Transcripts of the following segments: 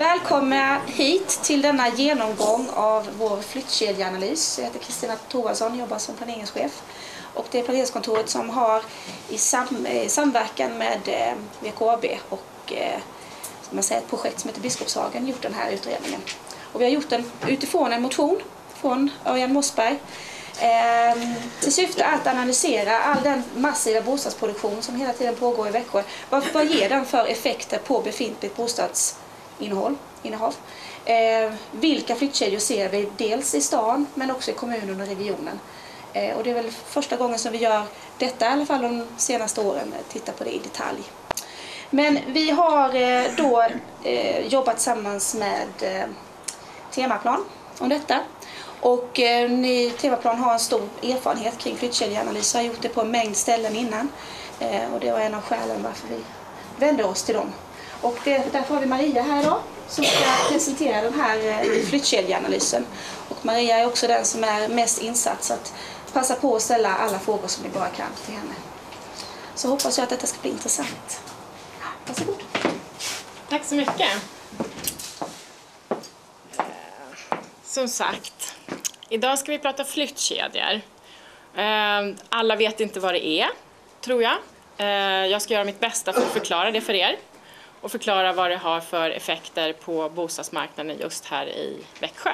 Välkomna hit till denna genomgång av vår flyttkedjeanalys. Jag heter Kristina Thorvaldsson, jobbar som planeringschef. Och det är planeringskontoret som har i samverkan med VKAB och ett projekt som heter Biskopshagen gjort den här utredningen. Och vi har gjort den utifrån en motion från Örjan Mossberg till syfte att analysera all den massiva bostadsproduktion som hela tiden pågår i Växjö. Vad ger den för effekter på befintligt bostadsinnehav? Vilka flyttkedjor ser vi dels i stan men också i kommunen och regionen? Och det är väl första gången som vi gör detta, i alla fall de senaste åren, tittar på det i detalj. Men vi har då jobbat tillsammans med Temaplan om detta. Och Temaplan har en stor erfarenhet kring flyttkedjeanalyser, har gjort det på en mängd ställen innan. Och det var en av skälen varför vi vände oss till dem. Och därför har vi Maria här idag som ska presentera den här flyttkedjeanalysen. Och Maria är också den som är mest insatt, så att passa på att ställa alla frågor som ni bara kan till henne. Så hoppas jag att detta ska bli intressant. Varsågod. Tack så mycket. Som sagt, idag ska vi prata flyttkedjor. Alla vet inte vad det är, tror jag. Jag ska göra mitt bästa för att förklara det för er. Och förklara vad det har för effekter på bostadsmarknaden just här i Växjö.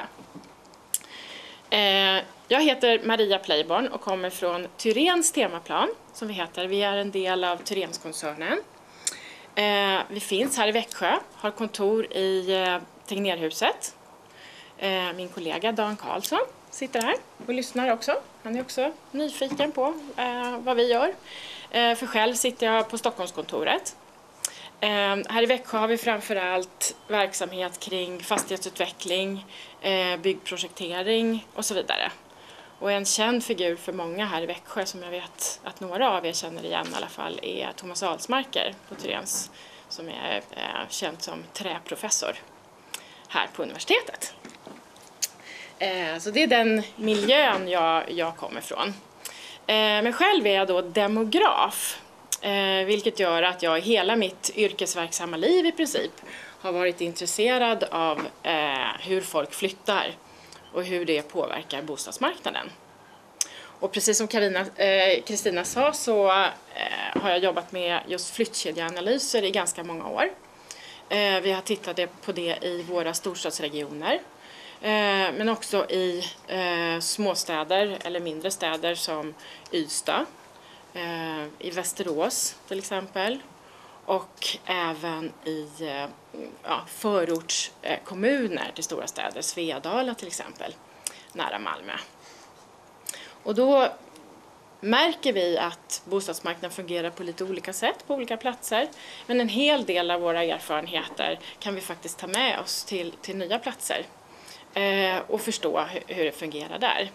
Jag heter Maria Pleiborn och kommer från Tyrens Temaplan, som vi heter. Vi är en del av Tyrenskoncernen. Vi finns här i Växjö, har kontor i Tegnérhuset. Min kollega Dan Karlsson sitter här och lyssnar också. Han är också nyfiken på vad vi gör. För själv sitter jag på Stockholmskontoret. Här i Växjö har vi framförallt verksamhet kring fastighetsutveckling, byggprojektering och så vidare. Och en känd figur för många här i Växjö, som jag vet att några av er känner igen i alla fall, är Thomas Alsmarker på Tyrens, som är känd som träprofessor här på universitetet. Så det är den miljön jag kommer från. Men själv är jag då demograf. Vilket gör att jag i hela mitt yrkesverksamma liv i princip har varit intresserad av hur folk flyttar och hur det påverkar bostadsmarknaden. Och precis som Kristina sa så har jag jobbat med just flyttkedjeanalyser i ganska många år. Vi har tittat på det i våra storstadsregioner, men också i småstäder eller mindre städer som Ystad. I Västerås till exempel, och även i förortskommuner till stora städer, Svedala till exempel, nära Malmö. Och då märker vi att bostadsmarknaden fungerar på lite olika sätt på olika platser, men en hel del av våra erfarenheter kan vi faktiskt ta med oss till nya platser och förstå hur det fungerar där.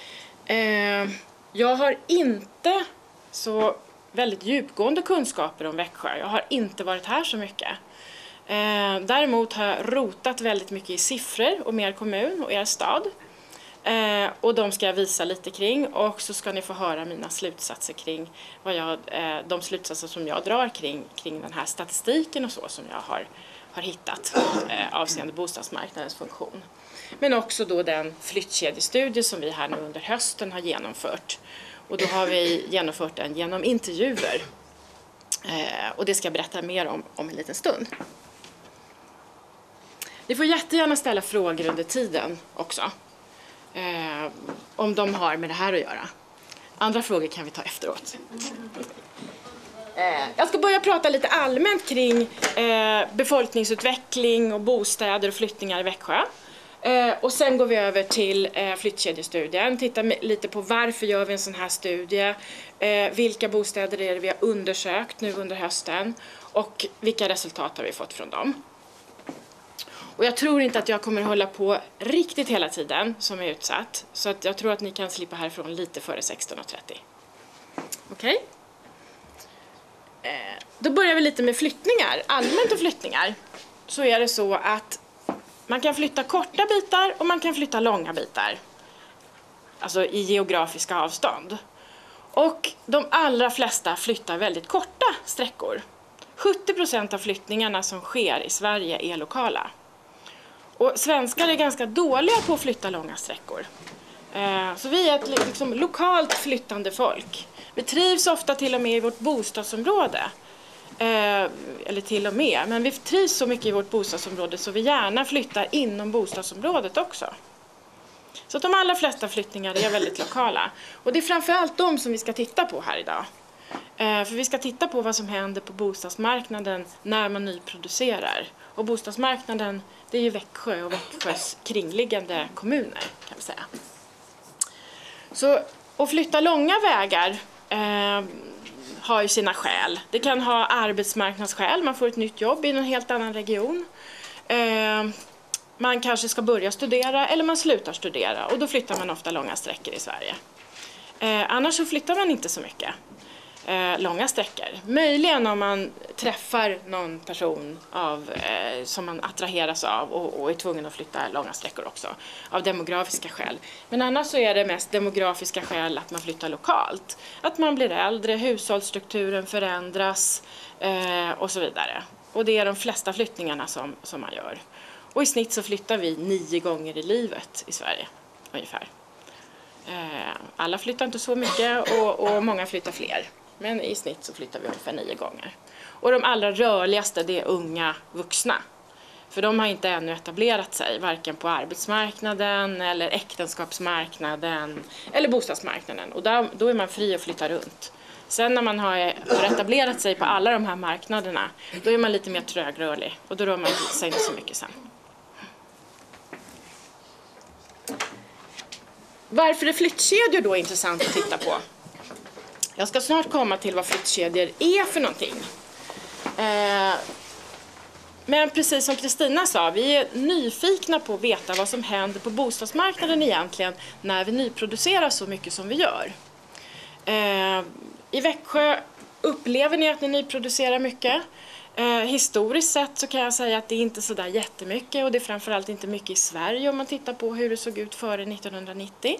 Jag har inte så väldigt djupgående kunskaper om Växjö. Jag har inte varit här så mycket. Däremot har jag rotat väldigt mycket i siffror om er kommun och er stad. Och de ska jag visa lite kring, och så ska ni få höra mina slutsatser kring de slutsatser som jag drar kring den här statistiken och så som jag har hittat avseende bostadsmarknadens funktion. Men också då den flyttkedjestudie som vi här nu under hösten har genomfört. Och då har vi genomfört den genom intervjuer. Och det ska jag berätta mer om en liten stund. Ni får jättegärna ställa frågor under tiden också. Om de har med det här att göra. Andra frågor kan vi ta efteråt. Jag ska börja prata lite allmänt kring befolkningsutveckling och bostäder och flyttningar i Växjö. Och sen går vi över till flyttkedjestudien, tittar lite på varför gör vi en sån här studie, vilka bostäder är det vi har undersökt nu under hösten och vilka resultat har vi fått från dem. Och jag tror inte att jag kommer att hålla på riktigt hela tiden som är utsatt, så att jag tror att ni kan slippa härifrån lite före 16:30. Okej? Då börjar vi lite med flyttningar. Allmänt om flyttningar så är det så att man kan flytta korta bitar och man kan flytta långa bitar. Alltså i geografiska avstånd. Och de allra flesta flyttar väldigt korta sträckor. 70% av flyttningarna som sker i Sverige är lokala. Och svenskar är ganska dåliga på att flytta långa sträckor. Så vi är ett liksom lokalt flyttande folk. Vi trivs ofta till och med i vårt bostadsområde. Eller till och med, men vi trivs så mycket i vårt bostadsområde så vi gärna flyttar inom bostadsområdet också. Så att de allra flesta flyttningar är väldigt lokala. Och det är framförallt de som vi ska titta på här idag. För vi ska titta på vad som händer på bostadsmarknaden när man nyproducerar. Och bostadsmarknaden, det är ju Växjö och Växjös kringliggande kommuner kan vi säga. Så att flytta långa vägar har ju sina skäl. Det kan ha arbetsmarknadsskäl, man får ett nytt jobb i en helt annan region. Man kanske ska börja studera eller man slutar studera och då flyttar man ofta långa sträckor i Sverige. Annars så flyttar man inte så mycket långa sträckor. Möjligen om man träffar någon person som man attraheras av och är tvungen att flytta långa sträckor också av demografiska skäl. Men annars så är det mest demografiska skäl att man flyttar lokalt. Att man blir äldre, hushållsstrukturen förändras och så vidare. Och det är de flesta flyttningarna som man gör. Och i snitt så flyttar vi 9 gånger i livet i Sverige ungefär. Alla flyttar inte så mycket och många flyttar fler. Men i snitt så flyttar vi ungefär 9 gånger. Och de allra rörligaste det är unga vuxna. För de har inte ännu etablerat sig varken på arbetsmarknaden eller äktenskapsmarknaden eller bostadsmarknaden. Och då är man fri att flytta runt. Sen när man har etablerat sig på alla de här marknaderna då är man lite mer trögrörlig och då rör man sig inte så mycket sen. Varför är flyttkedjor då intressant att titta på? Jag ska snart komma till vad flyttkedjor är för någonting. Men precis som Kristina sa, vi är nyfikna på att veta vad som händer på bostadsmarknaden egentligen när vi nyproducerar så mycket som vi gör. I Växjö upplever ni att ni nyproducerar mycket. Historiskt sett så kan jag säga att det är inte så där jättemycket och det är framförallt inte mycket i Sverige om man tittar på hur det såg ut före 1990.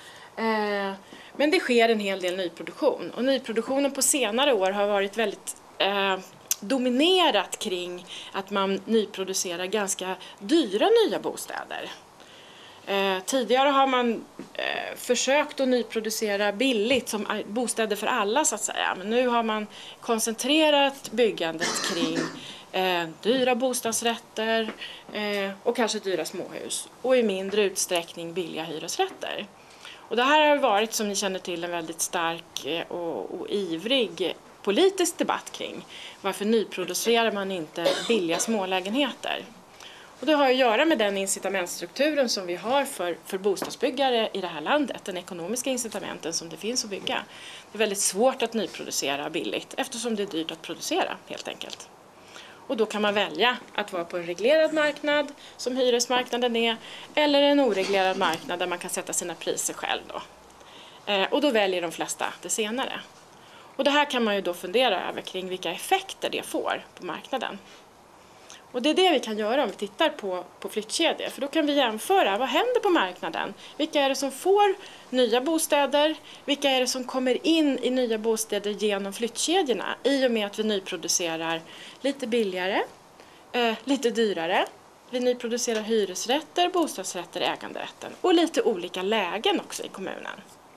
Men det sker en hel del nyproduktion och nyproduktionen på senare år har varit väldigt dominerat kring att man nyproducerar ganska dyra nya bostäder. Tidigare har man försökt att nyproducera billigt som bostäder för alla så att säga. Men nu har man koncentrerat byggandet kring dyra bostadsrätter och kanske dyra småhus. Och i mindre utsträckning billiga hyresrätter. Och det här har varit som ni känner till en väldigt stark och ivrig politisk debatt kring. Varför nyproducerar man inte billiga smålägenheter? Och det har att göra med den incitamentstrukturen som vi har för bostadsbyggare i det här landet. Den ekonomiska incitamenten som det finns att bygga. Det är väldigt svårt att nyproducera billigt eftersom det är dyrt att producera helt enkelt. Och då kan man välja att vara på en reglerad marknad som hyresmarknaden är. Eller en oreglerad marknad där man kan sätta sina priser själv då. Och då väljer de flesta det senare. Och det här kan man ju då fundera över kring vilka effekter det får på marknaden. Och det är det vi kan göra om vi tittar på flyttkedjor. För då kan vi jämföra vad händer på marknaden. Vilka är det som får nya bostäder? Vilka är det som kommer in i nya bostäder genom flyttkedjorna? I och med att vi nyproducerar lite billigare, lite dyrare. Vi nyproducerar hyresrätter, bostadsrätter, äganderätten. Och lite olika lägen också i kommunen.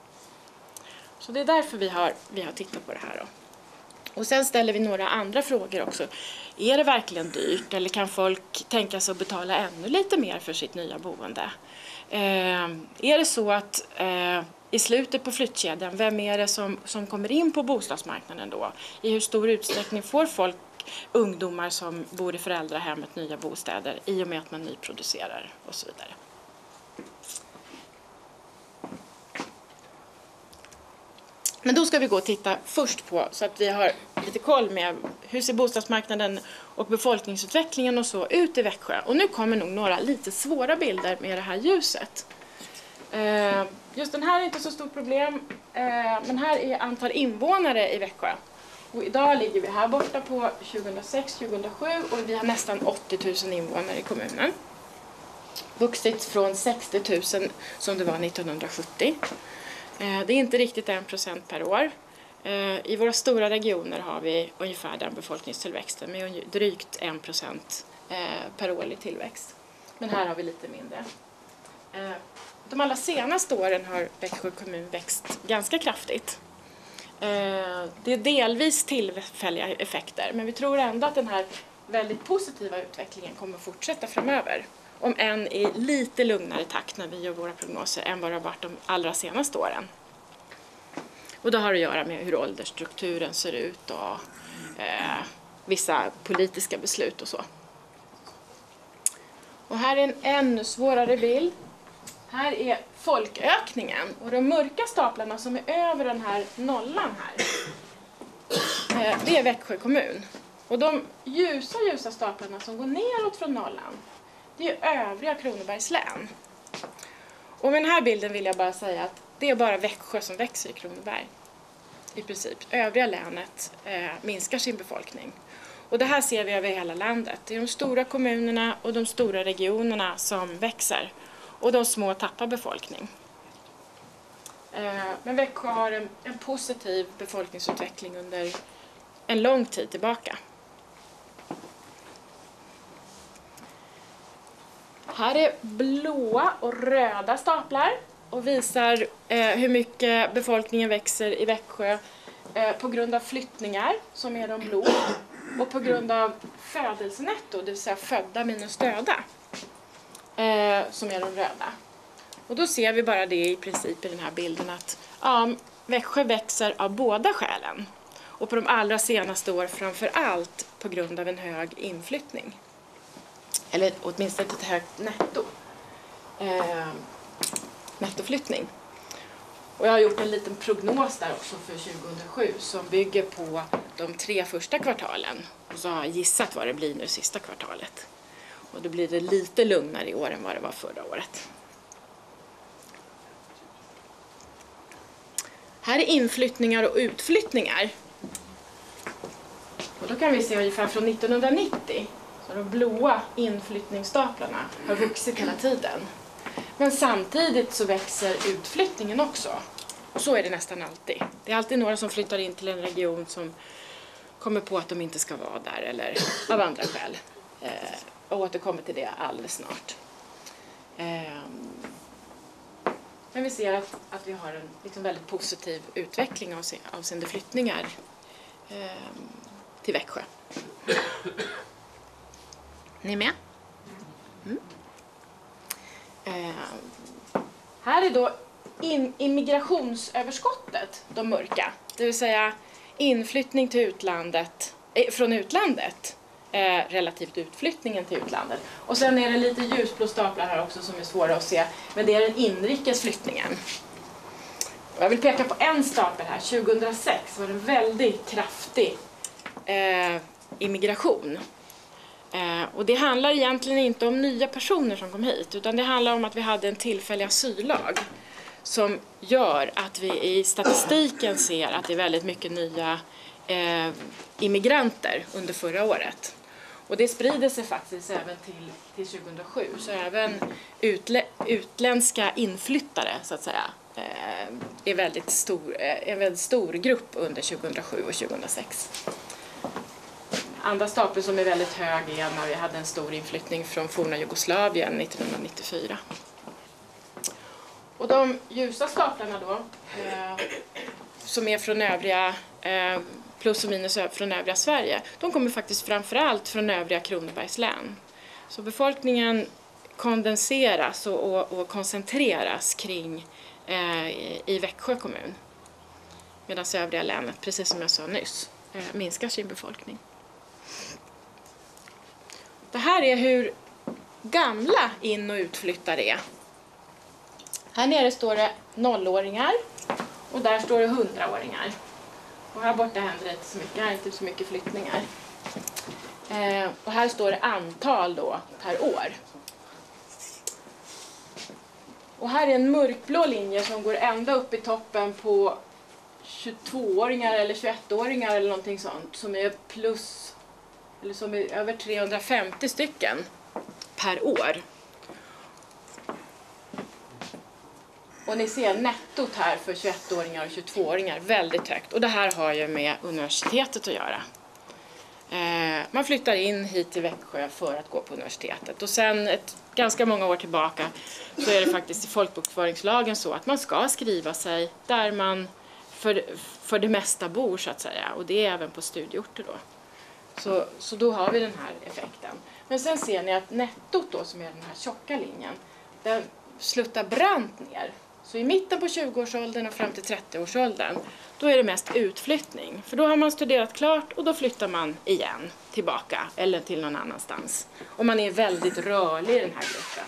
Så det är därför vi har tittat på det här då. Och sen ställer vi några andra frågor också. Är det verkligen dyrt eller kan folk tänka sig att betala ännu lite mer för sitt nya boende? Är det så att i slutet på flyttkedjan, vem är det som kommer in på bostadsmarknaden då? I hur stor utsträckning får folk, ungdomar som bor i föräldrahemmet, nya bostäder i och med att man nyproducerar och så vidare? Men då ska vi gå och titta först på så att vi har lite koll med hur ser bostadsmarknaden och befolkningsutvecklingen och så ut i Växjö. Och nu kommer nog några lite svåra bilder med det här ljuset. Just den här är inte så stort problem, men här är antal invånare i Växjö. Och idag ligger vi här borta på 2006-2007 och vi har nästan 80 000 invånare i kommunen. Vuxit från 60 000 som det var 1970. Det är inte riktigt 1% per år. I våra stora regioner har vi ungefär den befolkningstillväxten med drygt 1% per år i tillväxt. Men här har vi lite mindre. De allra senaste åren har Växjö kommun växt ganska kraftigt. Det är delvis tillfälliga effekter, men vi tror ändå att den här väldigt positiva utvecklingen kommer att fortsätta framöver. Om än i lite lugnare takt när vi gör våra prognoser än vad det har varit de allra senaste åren. Och det har att göra med hur åldersstrukturen ser ut och vissa politiska beslut och så. Och här är en ännu svårare bild. Här är folkökningen och de mörka staplarna som är över den här nollan här. Det är Växjö kommun. Och de ljusa staplarna som går neråt från nollan, det är övriga Kronobergs län. Och med den här bilden vill jag bara säga att det är bara Växjö som växer i Kronoberg. I princip. Övriga länet minskar sin befolkning. Och det här ser vi över hela landet. Det är de stora kommunerna och de stora regionerna som växer. Och de små tappar befolkning. Men Växjö har en positiv befolkningsutveckling under en lång tid tillbaka. Här är blåa och röda staplar och visar hur mycket befolkningen växer i Växjö på grund av flyttningar, som är de blå, och på grund av födelsenetto, det vill säga födda minus döda, som är de röda. Och då ser vi bara det i princip i den här bilden att Växjö växer av båda skälen. Och på de allra senaste år framför allt på grund av en hög inflyttning. Eller åtminstone ett högt nettoflyttning. Och jag har gjort en liten prognos där också för 2007 som bygger på de 3 första kvartalen. Och så har jag gissat vad det blir nu sista kvartalet. Och då blir det lite lugnare i år än vad det var förra året. Här är inflyttningar och utflyttningar. Och då kan vi se ungefär från 1990. Så de blåa inflyttningsstaplarna har vuxit hela tiden. Men samtidigt så växer utflyttningen också. Och så är det nästan alltid. Det är alltid några som flyttar in till en region som kommer på att de inte ska vara där eller av andra skäl. Och återkommer till det alldeles snart. Men vi ser att vi har en liksom väldigt positiv utveckling avseende flyttningar till Växjö. Ni är med? Här är då immigrationsöverskottet, de mörka. Det vill säga inflyttning till utlandet, från utlandet relativt utflyttningen till utlandet. Och sen är det lite ljusblå staplar här också som är svåra att se. Men det är den inrikes flyttningen. Och jag vill peka på en stapel här. 2006 var det en väldigt kraftig immigration. Och det handlar egentligen inte om nya personer som kom hit, utan det handlar om att vi hade en tillfällig asyllag som gör att vi i statistiken ser att det är väldigt mycket nya immigranter under förra året. Och det sprider sig faktiskt även till 2007, så även utländska inflyttare så att säga är en väldigt stor grupp under 2007 och 2006. Andra stapeln som är väldigt hög är när vi hade en stor inflyttning från forna Jugoslavien 1994. Och de ljusa staplarna då, som är från övriga, plus och minus från övriga Sverige, de kommer faktiskt framförallt från övriga Kronobergs län. Så befolkningen kondenseras och koncentreras kring i Växjö kommun. Medan övriga länet, precis som jag sa nyss, minskar sin befolkning. Det här är hur gamla in- och utflyttare är. Här nere står det 0-åringar och där står det 100-åringar. Och här borta händer det inte så mycket, här är inte så mycket flyttningar. Och här står det antal då per år. Och här är en mörkblå linje som går ända upp i toppen på 22-åringar eller 21-åringar eller någonting sånt som är plus, eller som är över 350 stycken per år. Och ni ser nettot här för 21-åringar och 22-åringar väldigt högt. Och det här har ju med universitetet att göra. Man flyttar in hit till Växjö för att gå på universitetet. Och sen ganska många år tillbaka så är det faktiskt i folkbokföringslagen så att man ska skriva sig där man för det mesta bor så att säga. Och det är även på studieorter då. Så då har vi den här effekten. Men sen ser ni att nettot då, som är den här tjocka linjen, den sluttar brant ner. Så i mitten på 20-årsåldern och fram till 30-årsåldern, då är det mest utflyttning. För då har man studerat klart och då flyttar man igen tillbaka eller till någon annanstans. Och man är väldigt rörlig i den här gruppen.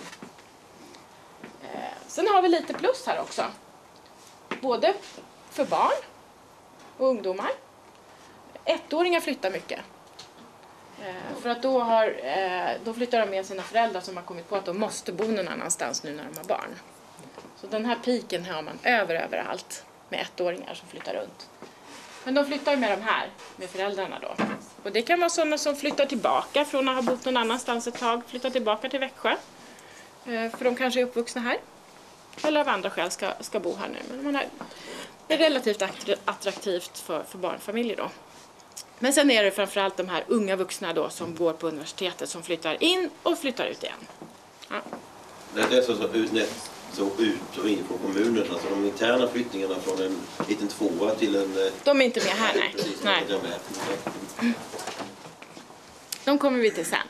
Sen har vi lite plus här också. Både för barn och ungdomar. 1-åringar flyttar mycket. För att då flyttar de med sina föräldrar som har kommit på att de måste bo någon annanstans nu när de har barn. Så den här piken har man överallt med 1-åringar som flyttar runt. Men de flyttar med de här, med föräldrarna då. Och det kan vara sådana som flyttar tillbaka från att ha bott någon annanstans ett tag, flyttar tillbaka till Växjö. För de kanske är uppvuxna här. Eller av andra skäl ska bo här nu. Men det är relativt attraktivt för barnfamiljer då. Men sen är det framförallt de här unga vuxna då som går på universitetet som flyttar in och flyttar ut igen. Ja. Det är så ut och in från kommunen, alltså de interna flyttningarna från en liten tvåa till en... De är inte med här, nej. Precis, nej. De kommer vi till sen.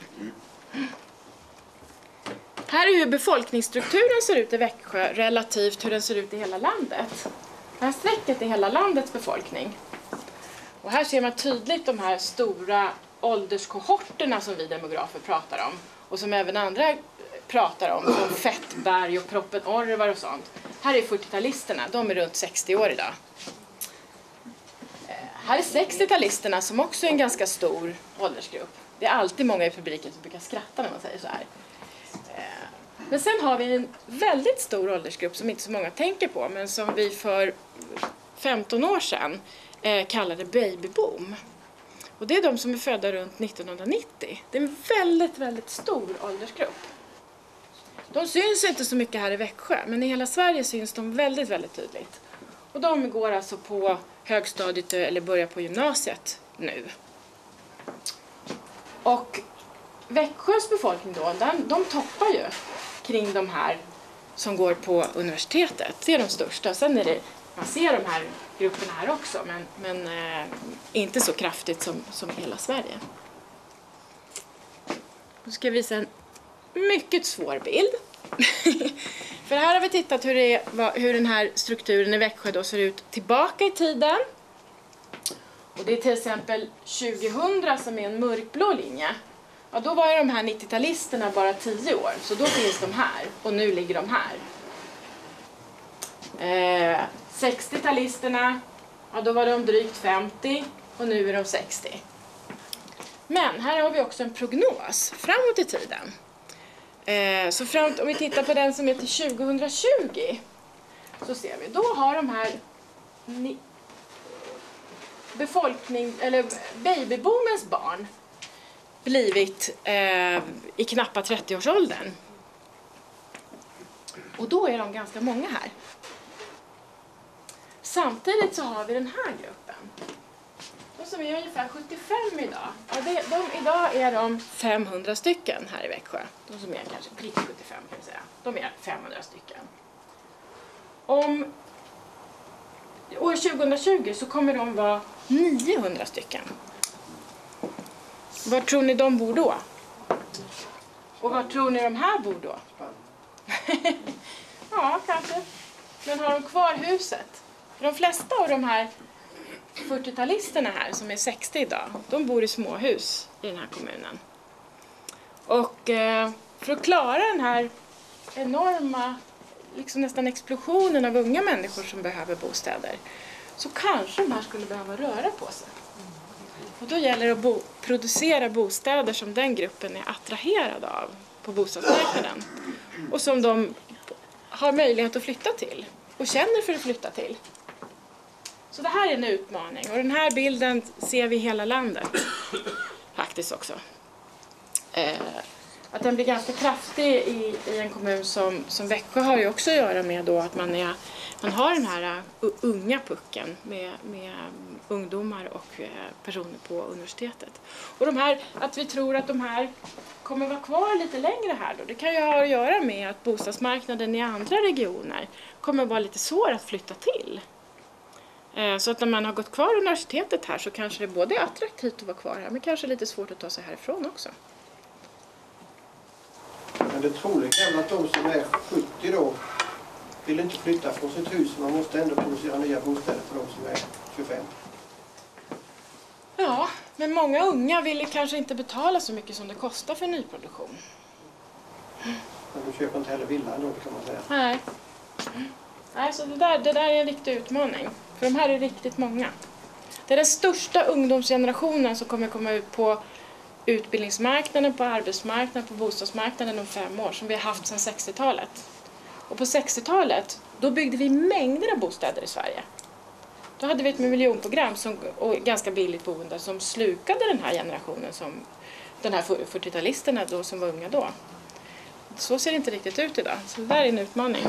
Här är hur befolkningsstrukturen ser ut i Växjö relativt hur den ser ut i hela landet. Det här strecket är hela landets befolkning. Och här ser man tydligt de här stora ålderskohorterna som vi demografer pratar om. Och som även andra pratar om, som Fettberg och Proppen Orvar och sånt. Här är 40-talisterna, de är runt 60 år idag. Här är 60-talisterna som också är en ganska stor åldersgrupp. Det är alltid många i publiken som brukar skratta när man säger så här. Men sen har vi en väldigt stor åldersgrupp som inte så många tänker på, men som vi för 15 år sedan kallade babyboom. Och det är de som är födda runt 1990. Det är en väldigt, väldigt stor åldersgrupp. De syns inte så mycket här i Växjö, men i hela Sverige syns de väldigt, väldigt tydligt. Och de går alltså på högstadiet eller börjar på gymnasiet nu. Och Växjös befolkning då, de toppar ju kring de här som går på universitetet. Det är de största. Sen är det, man ser de här grupperna här också, men inte så kraftigt som hela Sverige. Nu ska jag visa en mycket svår bild. För här har vi tittat hur den här strukturen i Växjö då ser ut tillbaka i tiden. Och det är till exempel 2000 som är en mörkblå linje. Ja, då var ju de här 90-talisterna bara 10 år, så då finns de här och nu ligger de här. 60-talisterna, ja, då var de drygt 50 och nu är de 60. Men här har vi också en prognos framåt i tiden. Så om vi tittar på den som är till 2020 så ser vi, då har de här babyboomens barn blivit i knappa 30-årsåldern. Och då är de ganska många här. Samtidigt så har vi den här gruppen. De som är ungefär 75 idag. Ja, idag är de 500 stycken här i Växjö. De som är kanske prick 75 kan vi säga. De är 500 stycken. Om år 2020 så kommer de vara 900 stycken. Var tror ni de bor då? Och var tror ni de här bor då? Ja, kanske. Men har de kvar huset? De flesta av de här 40-talisterna här som är 60 idag, de bor i småhus i den här kommunen. Och för att klara den här enorma, liksom nästan explosionen av unga människor som behöver bostäder, så kanske de här skulle behöva röra på sig. Och då gäller det att producera bostäder som den gruppen är attraherad av på bostadsmarknaden. Och som de har möjlighet att flytta till och känner för att flytta till. Så det här är en utmaning, och den här bilden ser vi i hela landet faktiskt också. att den blir ganska kraftig i en kommun som Växjö har ju också att göra med då att man har den här unga pucken med ungdomar och personer på universitetet. Och att vi tror att de här kommer vara kvar lite längre här då, det kan ju ha att göra med att bostadsmarknaden i andra regioner kommer vara lite svår att flytta till. Så att när man har gått kvar i universitetet här så kanske det både är attraktivt att vara kvar här men kanske lite svårt att ta sig härifrån också. Men det troliga är att de som är 70 då vill inte flytta från sitt hus. Man måste ändå producera nya bostäder för de som är 25. Ja, men många unga vill kanske inte betala så mycket som det kostar för nyproduktion. Men de köper inte heller villa ändå, kan man säga. Nej, så det där är en riktig utmaning. För de här är riktigt många. Det är den största ungdomsgenerationen som kommer komma ut på utbildningsmarknaden, på arbetsmarknaden, på bostadsmarknaden om 5 år som vi har haft sedan 60-talet. Och på 60-talet, då byggde vi mängder av bostäder i Sverige. Då hade vi ett miljonprogram och ganska billigt boende som slukade den här generationen, den här 40-talisterna då, som var unga då. Så ser det inte riktigt ut idag, så det där är en utmaning.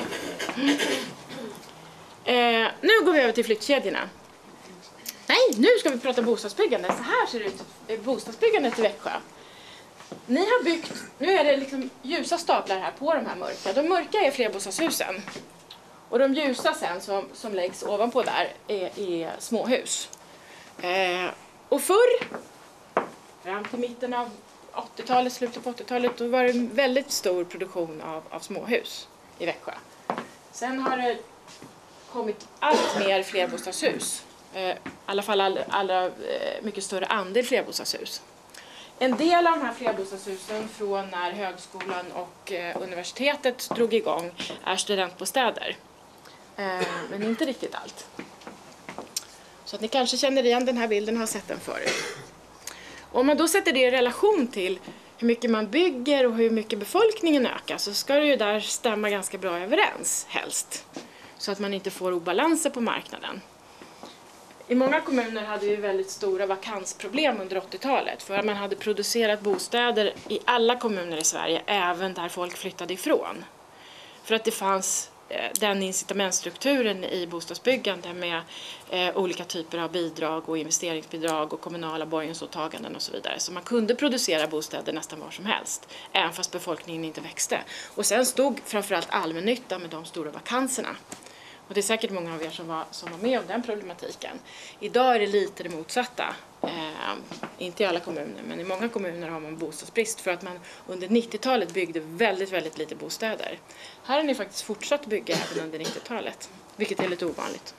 Nu går vi över till flyttkedjorna. Nej, nu ska vi prata bostadsbyggande. Så här ser det ut bostadsbyggandet i Växjö. Ni har byggt, nu är det liksom ljusa staplar här på de här mörka. De mörka är flerbostadshusen. Och de ljusa sen som läggs ovanpå där är småhus. Och förr, fram till mitten av 80-talet, slutet på 80-talet, då var det en väldigt stor produktion av småhus i Växjö. Sen har det kommit allt mer flerbostadshus. I alla fall mycket större andel flerbostadshus. En del av de här flerbostadshusen från när högskolan och universitetet drog igång är studentbostäder. Men inte riktigt allt. Så att ni kanske känner igen den här bilden och har sett den förut. Om man då sätter det i relation till hur mycket man bygger och hur mycket befolkningen ökar så ska det ju där stämma ganska bra överens helst. Så att man inte får obalanser på marknaden. I många kommuner hade vi väldigt stora vakansproblem under 80-talet för att man hade producerat bostäder i alla kommuner i Sverige, även där folk flyttade ifrån. För att det fanns den incitamentstrukturen i bostadsbyggande med olika typer av bidrag och investeringsbidrag och kommunala borgensåtaganden och så vidare. Så man kunde producera bostäder nästan var som helst, även fast befolkningen inte växte. Och sen stod framförallt allmännyttan med de stora vakanserna. Och det är säkert många av er som var med om den problematiken. Idag är det lite det motsatta. Inte i alla kommuner, men i många kommuner har man bostadsbrist för att man under 90-talet byggde väldigt, väldigt lite bostäder. Här har ni faktiskt fortsatt bygga även under 90-talet, vilket är lite ovanligt.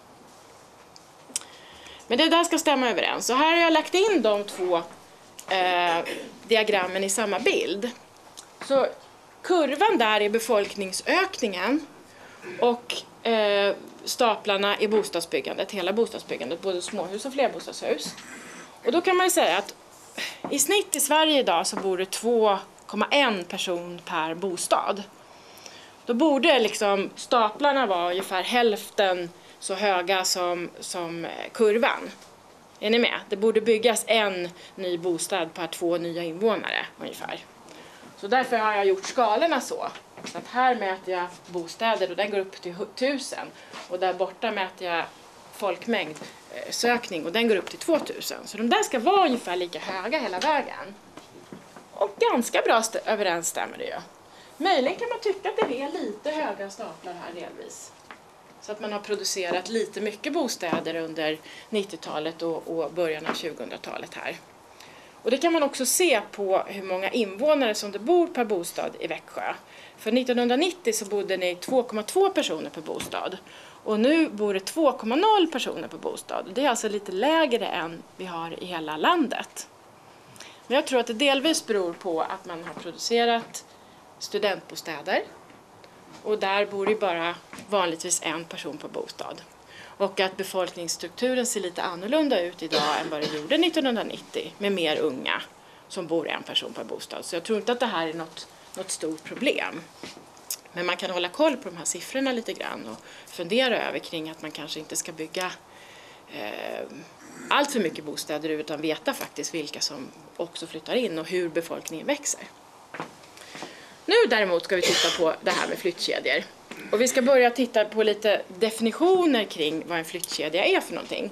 Men det där ska stämma överens. Så här har jag lagt in de två diagrammen i samma bild. Så kurvan där är befolkningsökningen och staplarna i bostadsbyggandet, hela bostadsbyggandet, både småhus och flerbostadshus. Och då kan man ju säga att i snitt i Sverige idag så bor det 2,1 person per bostad. Då borde liksom staplarna vara ungefär hälften så höga som kurvan. Är ni med? Det borde byggas en ny bostad per 2 nya invånare ungefär. Så därför har jag gjort skalorna så. Så att här mäter jag bostäder och den går upp till 1000. Och där borta mäter jag folkmängd, sökning, och den går upp till 2000. Så de där ska vara ungefär lika höga hela vägen. Och ganska bra överensstämmer det ju. Möjligen kan man tycka att det är lite höga staplar här delvis. Så att man har producerat lite mycket bostäder under 90-talet och början av 2000-talet här. Och det kan man också se på hur många invånare som det bor per bostad i Växjö. För 1990 så bodde ni 2,2 personer per bostad. Och nu bor det 2,0 personer per bostad. Det är alltså lite lägre än vi har i hela landet. Men jag tror att det delvis beror på att man har producerat studentbostäder. Och där bor det bara vanligtvis en person per bostad. Och att befolkningsstrukturen ser lite annorlunda ut idag än vad det gjorde 1990 med mer unga som bor en person per bostad. Så jag tror inte att det här är något stort problem. Men man kan hålla koll på de här siffrorna lite grann och fundera över kring att man kanske inte ska bygga allt för mycket bostäder utan veta faktiskt vilka som också flyttar in och hur befolkningen växer. Nu däremot ska vi titta på det här med flyttkedjor. Och vi ska börja titta på lite definitioner kring vad en flyttkedja är för någonting.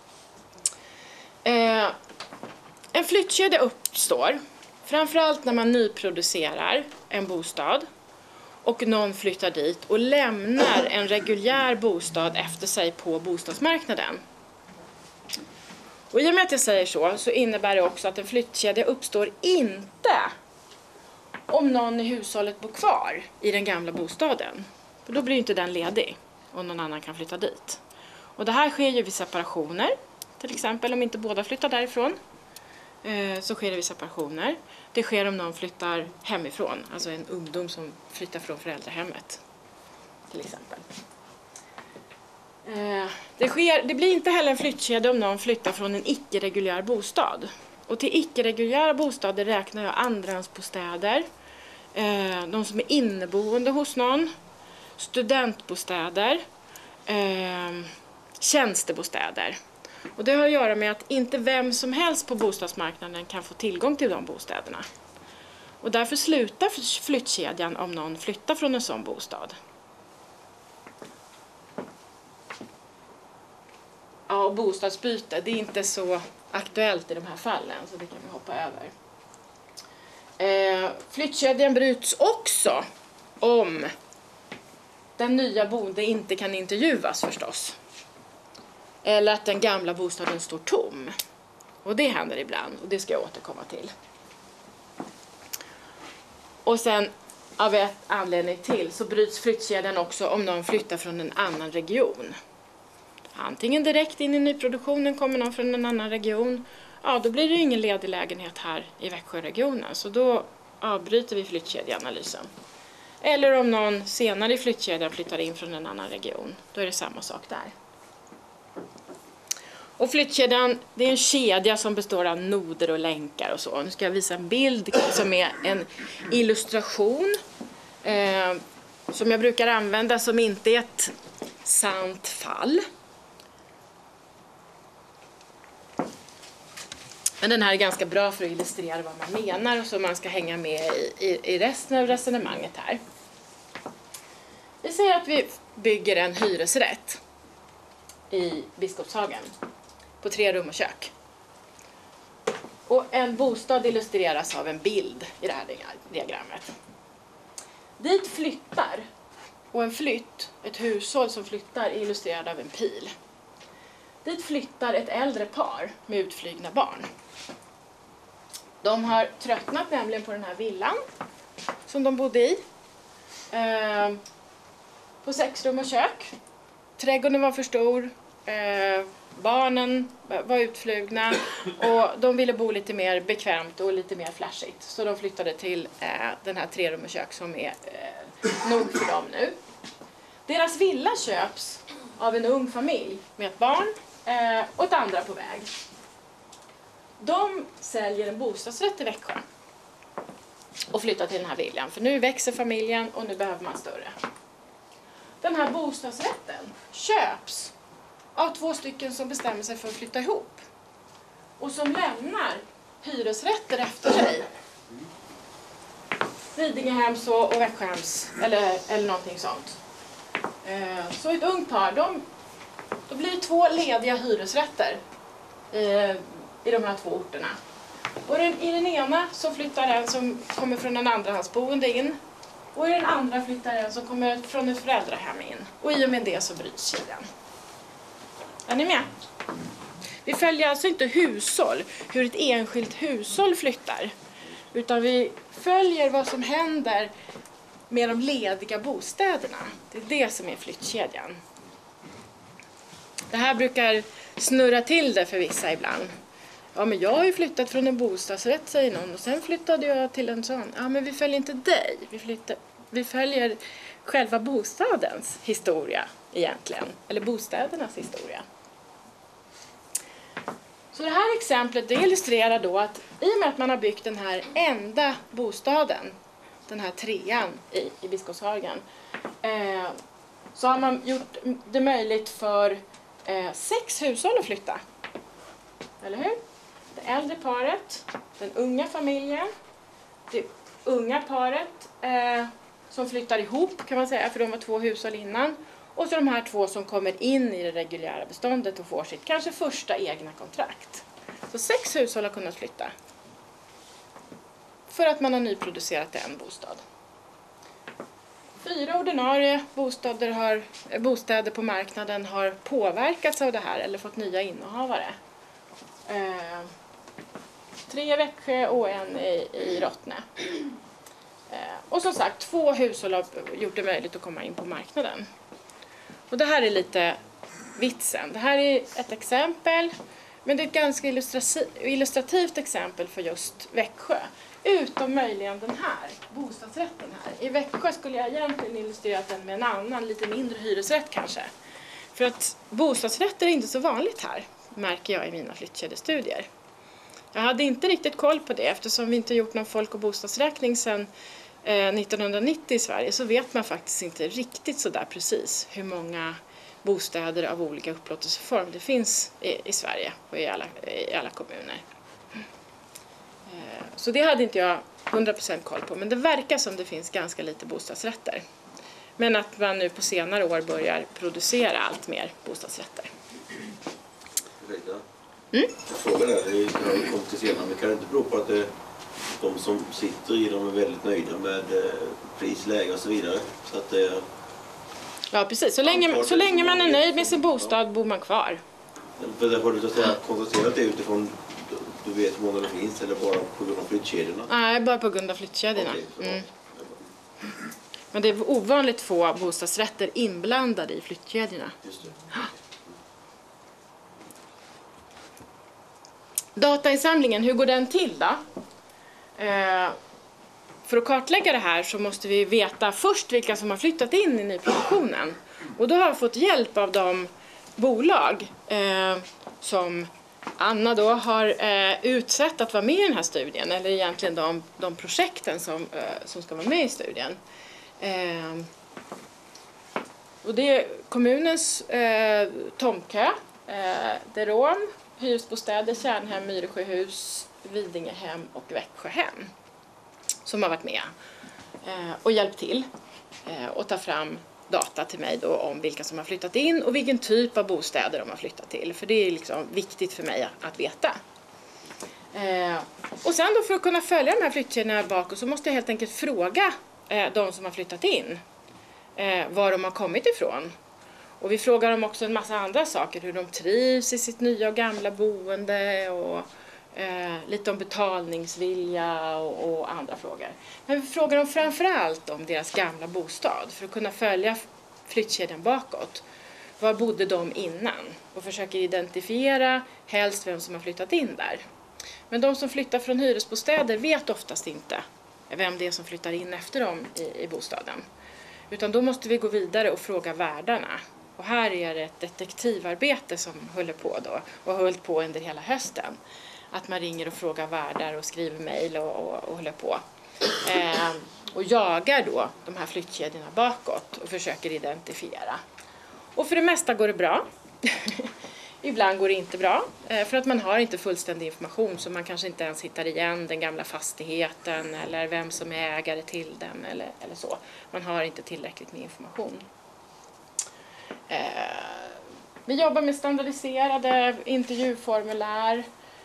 En flyttkedja uppstår framförallt när man nyproducerar en bostad och någon flyttar dit och lämnar en reguljär bostad efter sig på bostadsmarknaden. Och i och med att jag säger så innebär det också att en flyttkedja uppstår inte om någon i hushållet bor kvar i den gamla bostaden. För då blir inte den ledig om någon annan kan flytta dit. Och det här sker ju vid separationer. Till exempel om inte båda flyttar därifrån så sker det vid separationer. Det sker om någon flyttar hemifrån. Alltså en ungdom som flyttar från föräldrahemmet. Till exempel. Det blir inte heller en flyttkedja om någon flyttar från en icke-reguljär bostad. Och till icke-reguljära bostäder räknar jag andrahandsbostäder, de som är inneboende hos någon, studentbostäder, tjänstebostäder. Och det har att göra med att inte vem som helst på bostadsmarknaden kan få tillgång till de bostäderna. Och därför slutar flyttkedjan om någon flyttar från en sån bostad. Ja, och bostadsbyte, det är inte så aktuellt i de här fallen, så det kan vi hoppa över. Flyttkedjan bryts också om den nya boende inte kan intervjuas förstås. Eller att den gamla bostaden står tom. Och det händer ibland, och det ska jag återkomma till. Och sen av ett anledning till så bryts flyttkedjan också om någon flyttar från en annan region. Antingen direkt in i nyproduktionen kommer någon från en annan region. Ja, då blir det ingen ledig lägenhet här i Växjöregionen. Så då avbryter vi flyttkedjeanalysen. Eller om någon senare i flyttkedjan flyttar in från en annan region. Då är det samma sak där. Och flyttkedjan, det är en kedja som består av noder och länkar och så. Nu ska jag visa en bild som är en illustration. Som jag brukar använda som inte är ett sant fall. Men den här är ganska bra för att illustrera vad man menar och så man ska hänga med i resten av resonemanget här. Vi säger att vi bygger en hyresrätt i Biskopshagen på 3 rum och kök. Och en bostad illustreras av en bild i det här diagrammet. Dit flyttar, och en flytt, ett hushåll som flyttar är illustrerad av en pil. Dit flyttar ett äldre par med utflygna barn. De har tröttnat nämligen på den här villan som de bodde i. På 6 rum och kök. Trädgården var för stor. Barnen var utflugna. Och de ville bo lite mer bekvämt och lite mer flashigt. Så de flyttade till den här 3 rum och kök som är nog för dem nu. Deras villa köps av en ung familj med ett barn och ett andra på väg. De säljer en bostadsrätt i Växjö och flyttar till den här villan. För nu växer familjen och nu behöver man större. Den här bostadsrätten köps av 2 stycken som bestämmer sig för att flytta ihop. Och som lämnar hyresrätter efter sig. Lidingöhems och Växjöhems eller någonting sånt. Så ett ungt par, då blir det 2 lediga hyresrätter i de här 2 orterna. Och i den ena så flyttar en som kommer från en andrahandsboende in. Och i den andra flyttar en som kommer från ett föräldrahem in. Och i och med det så bryts kedjan. Är ni med? Vi följer alltså inte hushåll, hur ett enskilt hushåll flyttar. Utan vi följer vad som händer med de lediga bostäderna. Det är det som är flyttkedjan. Det här brukar snurra till det för vissa ibland. Ja, men jag har ju flyttat från en bostadsrätt, säger någon. Och sen flyttade jag till en sån. Ja, men vi följer inte dig. Vi följer själva bostadens historia egentligen. Eller bostädernas historia. Så det här exemplet det illustrerar då att i och med att man har byggt den här enda bostaden, den här 3:an i Biskopshagen, så har man gjort det möjligt för 6 hushåll att flytta. Eller hur? Det äldre paret, den unga familjen, det unga paret som flyttar ihop kan man säga, för de var 2 hushåll innan. Och så de här 2 som kommer in i det reguljära beståndet och får sitt kanske första egna kontrakt. Så 6 hushåll har kunnat flytta. För att man har nyproducerat en bostad. 4 ordinarie bostäder på marknaden har påverkats av det här eller fått nya innehavare. 3 i Växjö och 1 i Rottne. Och som sagt, 2 hushåll har gjort det möjligt att komma in på marknaden. Och det här är lite vitsen. Det här är ett exempel, men det är ett ganska illustrativt exempel för just Växjö. Utom möjligen den här, bostadsrätten här. I Växjö skulle jag egentligen illustrera den med en annan, lite mindre hyresrätt kanske. För att bostadsrätter är inte så vanligt här, märker jag i mina flyttkedjestudier. Jag hade inte riktigt koll på det eftersom vi inte gjort någon folk- och bostadsräkning sedan 1990 i Sverige, så vet man faktiskt inte riktigt så där precis hur många bostäder av olika upplåtelseform det finns i Sverige och i alla kommuner. Så det hade inte jag 100% koll på, men det verkar som det finns ganska lite bostadsrätter. Men att man nu på senare år börjar producera allt mer bostadsrätter. Frågan är, det kommer till senare, men kan det inte bero på att de som sitter i dem är väldigt nöjda med pris, läge och så vidare? Så att ja, precis. Så länge man är nöjd med sin bostad bor man kvar. För det har du så att konstaterat det utifrån, du vet hur många det finns, eller bara på grund av flyttkedjorna? Nej, bara på grund av flyttkedjorna. Okay, Men det är ovanligt få bostadsrätter inblandade i flyttkedjorna. Just det. Datainsamlingen, hur går den till då? För att kartlägga det här så måste vi veta först vilka som har flyttat in i nyproduktionen. Och då har vi fått hjälp av de bolag som Anna då har utsett att vara med i den här studien. Eller egentligen de projekten som ska vara med i studien. Och det är kommunens Tomkö, Derom, Hyresbostäder, Kärnhem, Myresjöhus, Vidingehem och Växjöhem som har varit med och hjälpt till och ta fram data till mig då om vilka som har flyttat in och vilken typ av bostäder de har flyttat till. För det är liksom viktigt för mig att veta. Och sen då för att kunna följa de här flyttkedjorna bakåt så måste jag helt enkelt fråga de som har flyttat in var de har kommit ifrån. Och vi frågar dem också en massa andra saker, hur de trivs i sitt nya och gamla boende och lite om betalningsvilja och andra frågor. Men vi frågar dem framförallt om deras gamla bostad för att kunna följa flyttkedjan bakåt. Var bodde de innan? Och försöker identifiera helst vem som har flyttat in där. Men de som flyttar från hyresbostäder vet oftast inte vem det är som flyttar in efter dem i bostaden. Utan då måste vi gå vidare och fråga värdarna. Och här är det ett detektivarbete som håller på då och har hållit på under hela hösten. Att man ringer och frågar värdar och skriver mejl och håller på. Och jagar då de här flyttkedjorna bakåt och försöker identifiera. Och för det mesta går det bra. Ibland går det inte bra. För att man har inte fullständig information så man kanske inte ens hittar igen den gamla fastigheten eller vem som är ägare till den eller så. Man har inte tillräckligt med information. Vi jobbar med standardiserade intervjuformulär.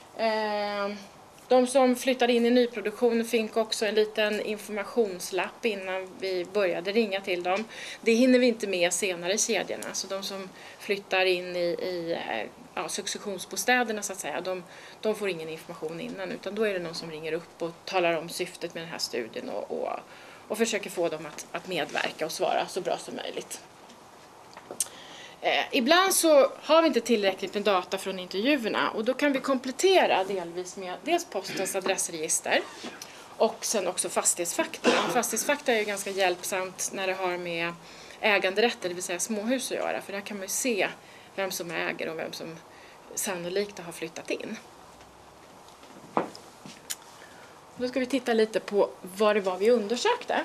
De som flyttade in i nyproduktion fick också en liten informationslapp innan vi började ringa till dem. Det hinner vi inte med senare i kedjorna. Så de som flyttar in i successionsbostäderna så att säga, de får ingen information innan. Utan då är det någon som ringer upp och talar om syftet med den här studien och försöker få dem att medverka och svara så bra som möjligt. Ibland så har vi inte tillräckligt med data från intervjuerna och då kan vi komplettera delvis med dels postens adressregister och sen också fastighetsfakta. Fastighetsfakta är ju ganska hjälpsamt när det har med äganderätter, det vill säga småhus att göra, för där kan man ju se vem som äger och vem som sannolikt har flyttat in. Då ska vi titta lite på vad det var vi undersökte.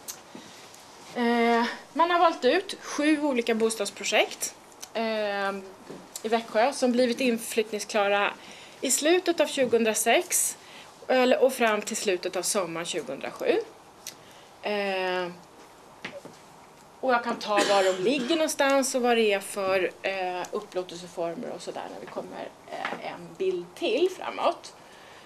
Man har valt ut 7 olika bostadsprojekt i Växjö som blivit inflyttningsklara i slutet av 2006 och fram till slutet av sommaren 2007. Och jag kan ta var de ligger någonstans och vad det är för upplåtelseformer och sådär när vi kommer en bild till framåt.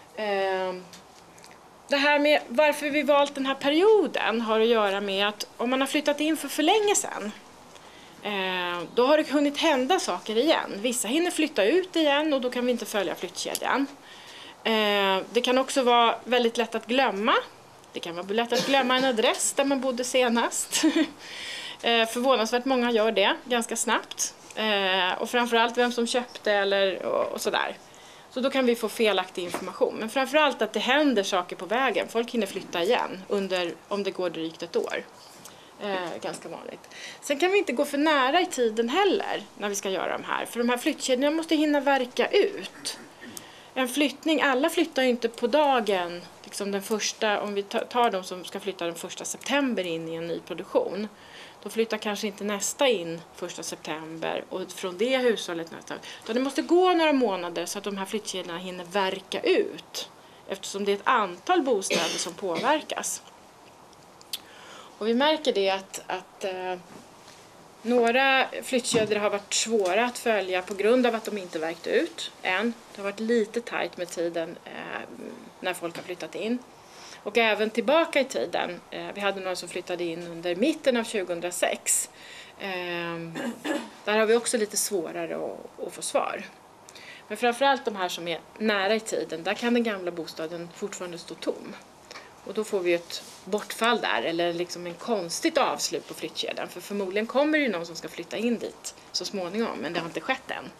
Det här med varför vi valt den här perioden har att göra med att om man har flyttat in för länge sedan, då har det hunnit hända saker igen. Vissa hinner flytta ut igen och då kan vi inte följa flyttkedjan. Det kan också vara väldigt lätt att glömma. Det kan vara lätt att glömma en adress där man bodde senast. Förvånansvärt många gör det ganska snabbt. Och framförallt vem som köpte och sådär. Så då kan vi få felaktig information. Men framförallt att det händer saker på vägen. Folk hinner flytta igen om det går drygt ett år. Ganska vanligt. Sen kan vi inte gå för nära i tiden heller när vi ska göra de här. För de här flyttkedjorna måste hinna verka ut. En flyttning, alla flyttar ju inte på dagen. Liksom den första, om vi tar de som ska flytta den 1 september in i en ny produktion. Då flyttar kanske inte nästa in 1 september och från det hushållet nästa. Då det måste gå några månader så att de här flyttkedjorna hinner verka ut. Eftersom det är ett antal bostäder som påverkas. Och vi märker det att några flyttkedjor har varit svåra att följa på grund av att de inte verkt ut än. Det har varit lite tajt med tiden när folk har flyttat in. Och även tillbaka i tiden. Vi hade några som flyttade in under mitten av 2006. Där har vi också lite svårare att få svar. Men framförallt de här som är nära i tiden, där kan den gamla bostaden fortfarande stå tom. Och då får vi ett bortfall där, eller liksom en konstigt avslut på flyttkedjan. För förmodligen kommer det ju någon som ska flytta in dit så småningom, men det har inte skett än.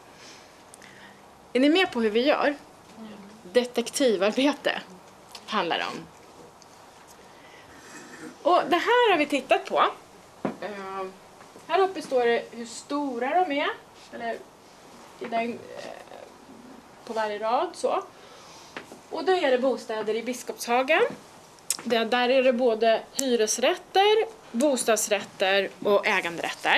Är ni med på hur vi gör? Detektivarbete handlar det om. Och det här har vi tittat på. Här uppe står det hur stora de är. Eller på varje rad så. Och då är det bostäder i Biskopshagen. Där är det både hyresrätter, bostadsrätter och äganderätter.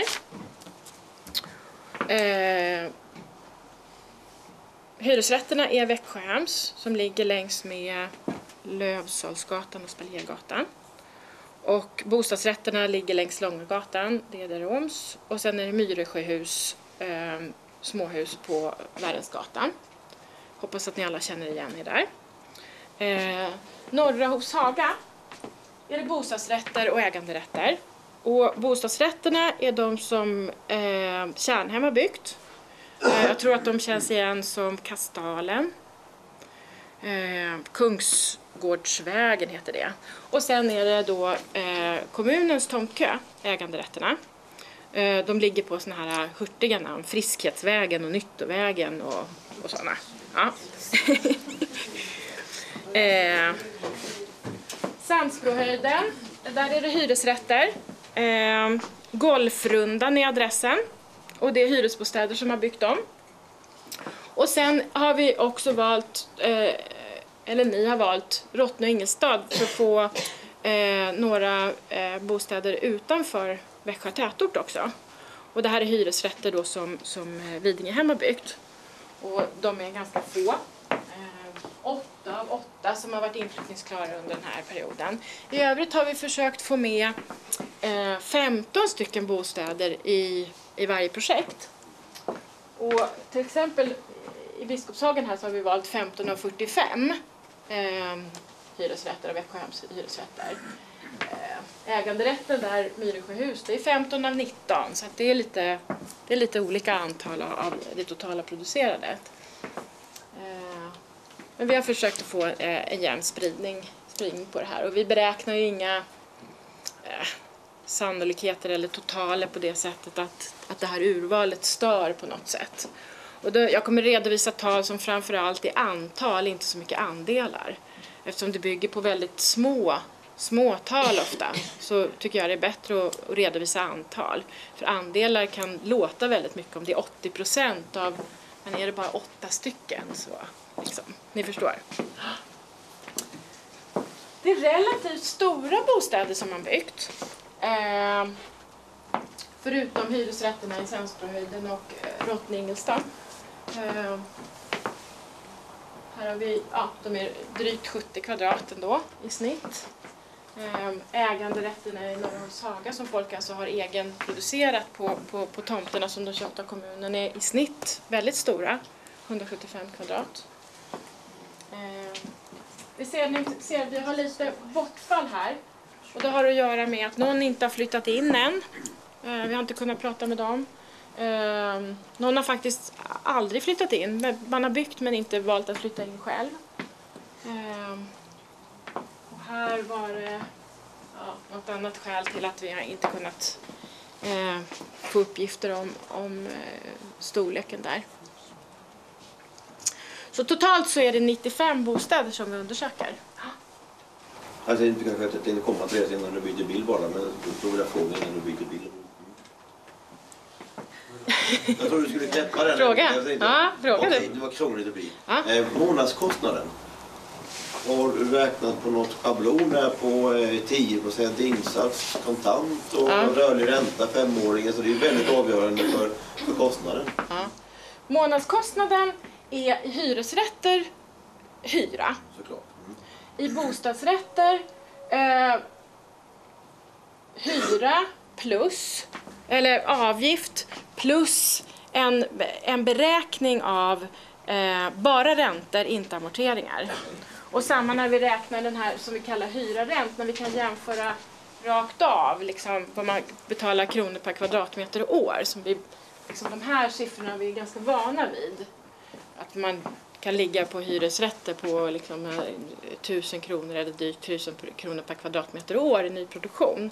Hyresrätterna är Växjöhems som ligger längs med Lövsalsgatan och Spaliergatan. Och bostadsrätterna ligger längs Långagatan, det är Roms. Och sen är det Myresjöhus, småhus på Värensgatan. Hoppas att ni alla känner igen er där. Norra Hovshaga är det bostadsrätter och äganderätter. Och bostadsrätterna är de som Tjärnhem har byggt. Jag tror att de känns igen som Kastalen. Kungsgårdsvägen heter det. Och sen är det då kommunens tomtkö, äganderätterna. De ligger på såna här hurtiga namn. Friskhetsvägen och Nyttovägen och sådana. Ja. Sandsbrohöjden, där är det hyresrätter. Golfrundan är adressen. Och det är hyresbostäder som har byggt dem. Och sen har vi också valt, eller ni har valt, Rottne och Ingelstad för att få några bostäder utanför Växjö tätort också. Och det här är hyresrätter då som Vidingehem har byggt. Och de är ganska få. 8 av 8 som har varit inflyttningsklara under den här perioden. I övrigt har vi försökt få med 15 stycken bostäder i varje projekt. Och till exempel i Biskopshagen här så har vi valt 15 av 45 hyresrätter av Växjöhems hyresrätter. Äganderätten där Myresjöhus, det är 15 av 19 så att det är lite olika antal av det totala producerandet. Men vi har försökt att få en jämn spridning på det här och vi beräknar ju inga sannolikheter eller totaler på det sättet att det här urvalet stör på något sätt. Och då, jag kommer redovisa tal som framförallt är antal, inte så mycket andelar. Eftersom det bygger på väldigt små tal ofta så tycker jag det är bättre att redovisa antal. För andelar kan låta väldigt mycket om det är 80% av, men är det bara 8 stycken så liksom, ni förstår. Det är relativt stora bostäder som man byggt. Förutom hyresrätterna i Sandsbrohöjden och Rottne och Ingelstad. Här har vi, de är drygt 70 kvadrat ändå i snitt. Äganderätterna i Norrholms Haga som folk alltså har egenproducerat på tomterna som de köpt av kommunen är i snitt väldigt stora, 175 kvadrat. Vi ser vi har lite bortfall här och det har att göra med att någon inte har flyttat in än. Vi har inte kunnat prata med dem. Någon har faktiskt aldrig flyttat in. Man har byggt men inte valt att flytta in själv. Och här var det något annat skäl till att vi har inte kunnat få uppgifter om storleken där. Så totalt så är det 95 bostäder som vi undersöker. Alltså inte kanske att jag tänkte komma till det innan du byter bil bara, men jag tror jag frågar innan du byter bil. Jag tror du skulle knäppa den. Fråga? Ja, fråga du. Okej, det var krångligt att bli. Ja. Månadskostnaden. Har du räknat på något schablon där på 10% insats, kontant och rörlig ränta, 5-åringar, så det är väldigt avgörande för kostnaden. Ja. Månadskostnaden är i hyresrätter hyra. Såklart. I bostadsrätter hyra plus, eller avgift plus en beräkning av bara räntor, inte amorteringar. Och samma när vi räknar den här som vi kallar hyra-ränt, när vi kan jämföra rakt av liksom, vad man betalar kronor per kvadratmeter och år. Som vi, liksom, de här siffrorna vi är ganska vana vid. Att man kan ligga på hyresrätter på liksom, 1000 kronor eller drygt 1000 kronor per kvadratmeter och år i nyproduktion.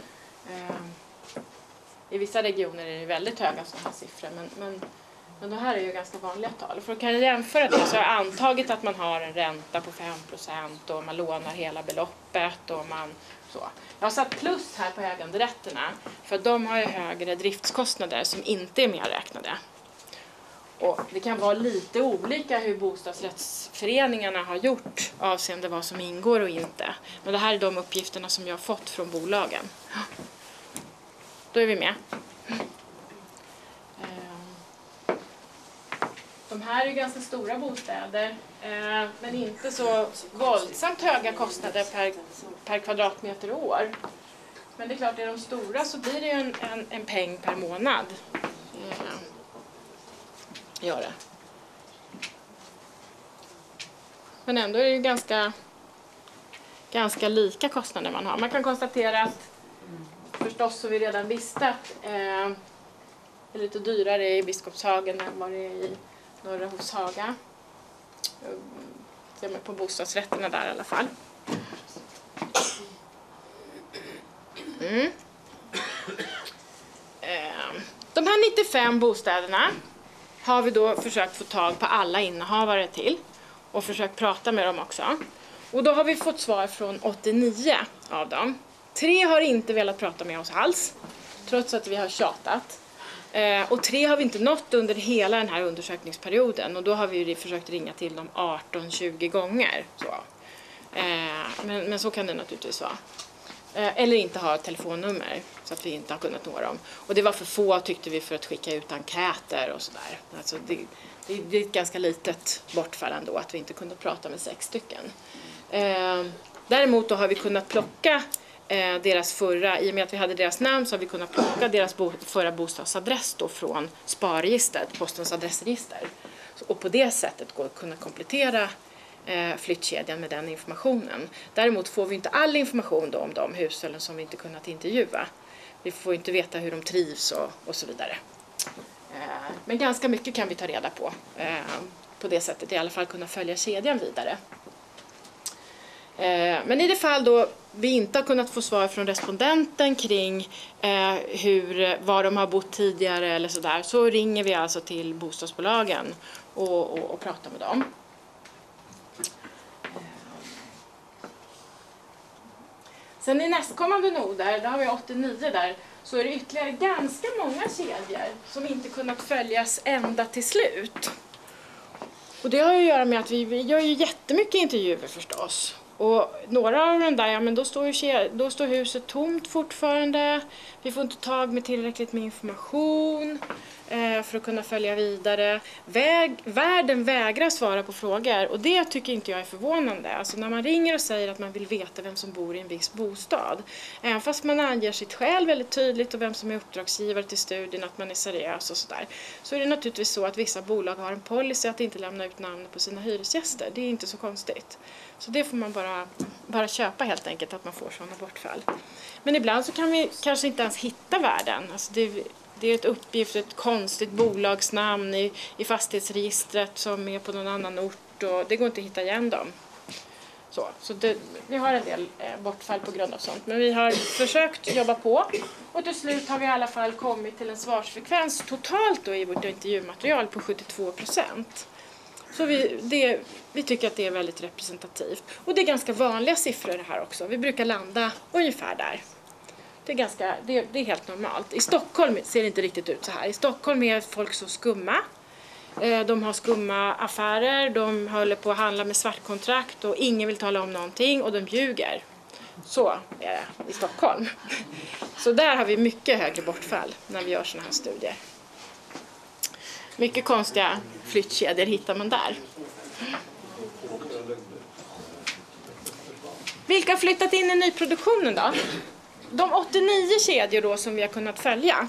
I vissa regioner är det väldigt höga sådana här siffror, men det här är ju ganska vanliga tal. För att kunna jämföra det så har jag antagit att man har en ränta på 5% och man lånar hela beloppet och man så. Jag har satt plus här på äganderätterna för att de har ju högre driftskostnader som inte är medräknade. Och det kan vara lite olika hur bostadsrättsföreningarna har gjort avseende vad som ingår och inte. Men det här är de uppgifterna som jag har fått från bolagen. Då är vi med. De här är ganska stora bostäder, men inte så våldsamt höga kostnader per kvadratmeter och år. Men det är klart, är de stora så blir det en peng per månad. Gör det. Men ändå är det ju ganska lika kostnader man har. Man kan konstatera att förstås så vi redan visste att det är lite dyrare i Biskopshagen än vad det är i Norra Hushaga. Ser man på bostadsrätterna där i alla fall. De här 95 bostäderna har vi då försökt få tag på alla innehavare till och försökt prata med dem också. Och då har vi fått svar från 89 av dem. 3 har inte velat prata med oss alls, trots att vi har tjatat. Och 3 har vi inte nått under hela den här undersökningsperioden. Och då har vi försökt ringa till dem 18-20 gånger. Så. Men så kan det naturligtvis vara. Eller inte ha telefonnummer, så att vi inte har kunnat nå dem. Och det var för få, tyckte vi, för att skicka ut enkäter och sådär. Alltså det är ett ganska litet bortfall ändå att vi inte kunde prata med 6 stycken. Däremot då har vi kunnat plocka deras förra, i och med att vi hade deras namn så har vi kunnat plocka deras förra bostadsadress då från sparregistret, postens adressregister. Och på det sättet kunna komplettera flyttkedjan med den informationen. Däremot får vi inte all information då om de hushållen som vi inte kunnat intervjua. Vi får inte veta hur de trivs och så vidare. Men ganska mycket kan vi ta reda på det sättet, i alla fall kunna följa kedjan vidare. Men i det fall då vi inte har kunnat få svar från respondenten kring var de har bott tidigare eller sådär, så ringer vi alltså till bostadsbolagen och pratar med dem. Sen i nästkommande noder, där har vi 89 där, så är det ytterligare ganska många kedjor som inte kunnat följas ända till slut. Och det har ju att göra med att vi gör ju jättemycket intervjuer förstås. Och några av de där, ja men då står huset tomt fortfarande. Vi får inte tag med tillräckligt med information för att kunna följa vidare. Världen vägrar svara på frågor och det tycker inte jag är förvånande. Alltså när man ringer och säger att man vill veta vem som bor i en viss bostad. Även fast man anger sitt skäl väldigt tydligt och vem som är uppdragsgivare till studien, att man är seriös och sådär. Så är det naturligtvis så att vissa bolag har en policy att inte lämna ut namn på sina hyresgäster. Det är inte så konstigt. Så det får man bara köpa helt enkelt, att man får sådana bortfall. Men ibland så kan vi kanske inte ens hitta värden. Alltså det är ett konstigt bolagsnamn i fastighetsregistret som är på någon annan ort och det går inte att hitta igen dem. Så vi har en del bortfall på grund av sånt. Men vi har försökt jobba på och till slut har vi i alla fall kommit till en svarsfrekvens totalt då i vårt intervjumaterial på 72%. Så vi tycker att det är väldigt representativt. Och det är ganska vanliga siffror det här också. Vi brukar landa ungefär där. Det är helt normalt. I Stockholm ser det inte riktigt ut så här. I Stockholm är folk så skumma. De har skumma affärer, de håller på att handla med svartkontrakt och ingen vill tala om någonting och de ljuger. Så är det i Stockholm. Så där har vi mycket högre bortfall när vi gör såna här studier. Mycket konstiga flyttkedjor hittar man där. Vilka har flyttat in i nyproduktionen då? De 89 kedjor då som vi har kunnat följa.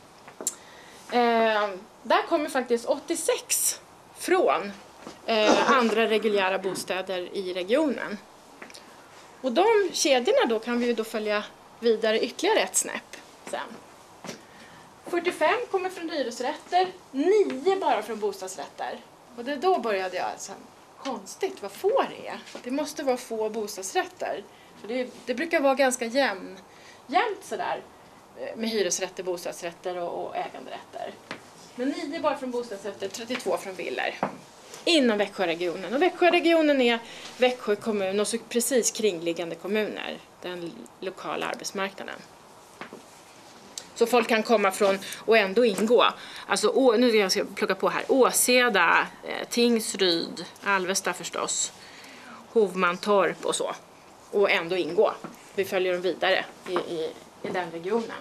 Där kommer faktiskt 86 från andra reguljära bostäder i regionen. Och de kedjorna då kan vi då följa vidare ytterligare ett snäpp sen. 45 kommer från hyresrätter, 9 bara från bostadsrätter. Och då började jag konstigt, vad få det är. Det måste vara få bostadsrätter. För det brukar vara ganska jämnt sådär med hyresrätter, bostadsrätter och äganderätter. Men 9 bara från bostadsrätter, 32 från villor. Inom Växjöregionen. Och Växjöregionen är Växjö kommun och så precis kringliggande kommuner. Den lokala arbetsmarknaden. Så folk kan komma från och ändå ingå. Alltså, nu ska jag plocka på här. Åseda, Tingsryd, Alvesta förstås, Hovmantorp och så. Och ändå ingå. Vi följer dem vidare i den regionen.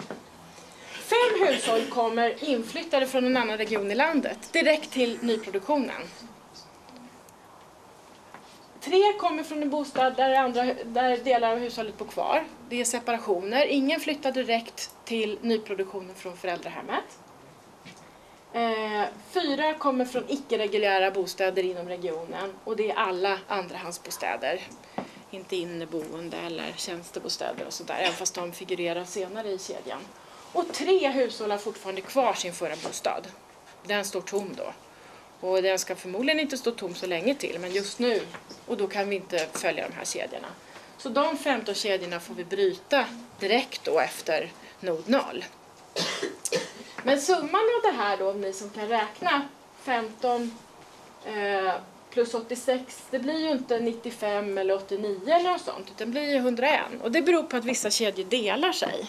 5 hushåll kommer inflyttade från en annan region i landet direkt till nyproduktionen. 3 kommer från en bostad där delar av hushållet bor kvar. Det är separationer. Ingen flyttar direkt till nyproduktionen från föräldrahemmet. 4 kommer från icke-reguljära bostäder inom regionen. Och det är alla andrahandsbostäder. Inte inneboende eller tjänstebostäder och sådär. Även fast de figurerar senare i kedjan. Och 3 hushåll har fortfarande kvar sin förra bostad. Den står tom då. Och den ska förmodligen inte stå tom så länge till. Men just nu. Och då kan vi inte följa de här kedjorna. Så de 15 kedjorna får vi bryta direkt då efter nod 0. Men summan av det här då, om ni som kan räkna 15 plus 86, det blir ju inte 95 eller 89 eller något sånt. Utan det blir 101. Och det beror på att vissa kedjor delar sig.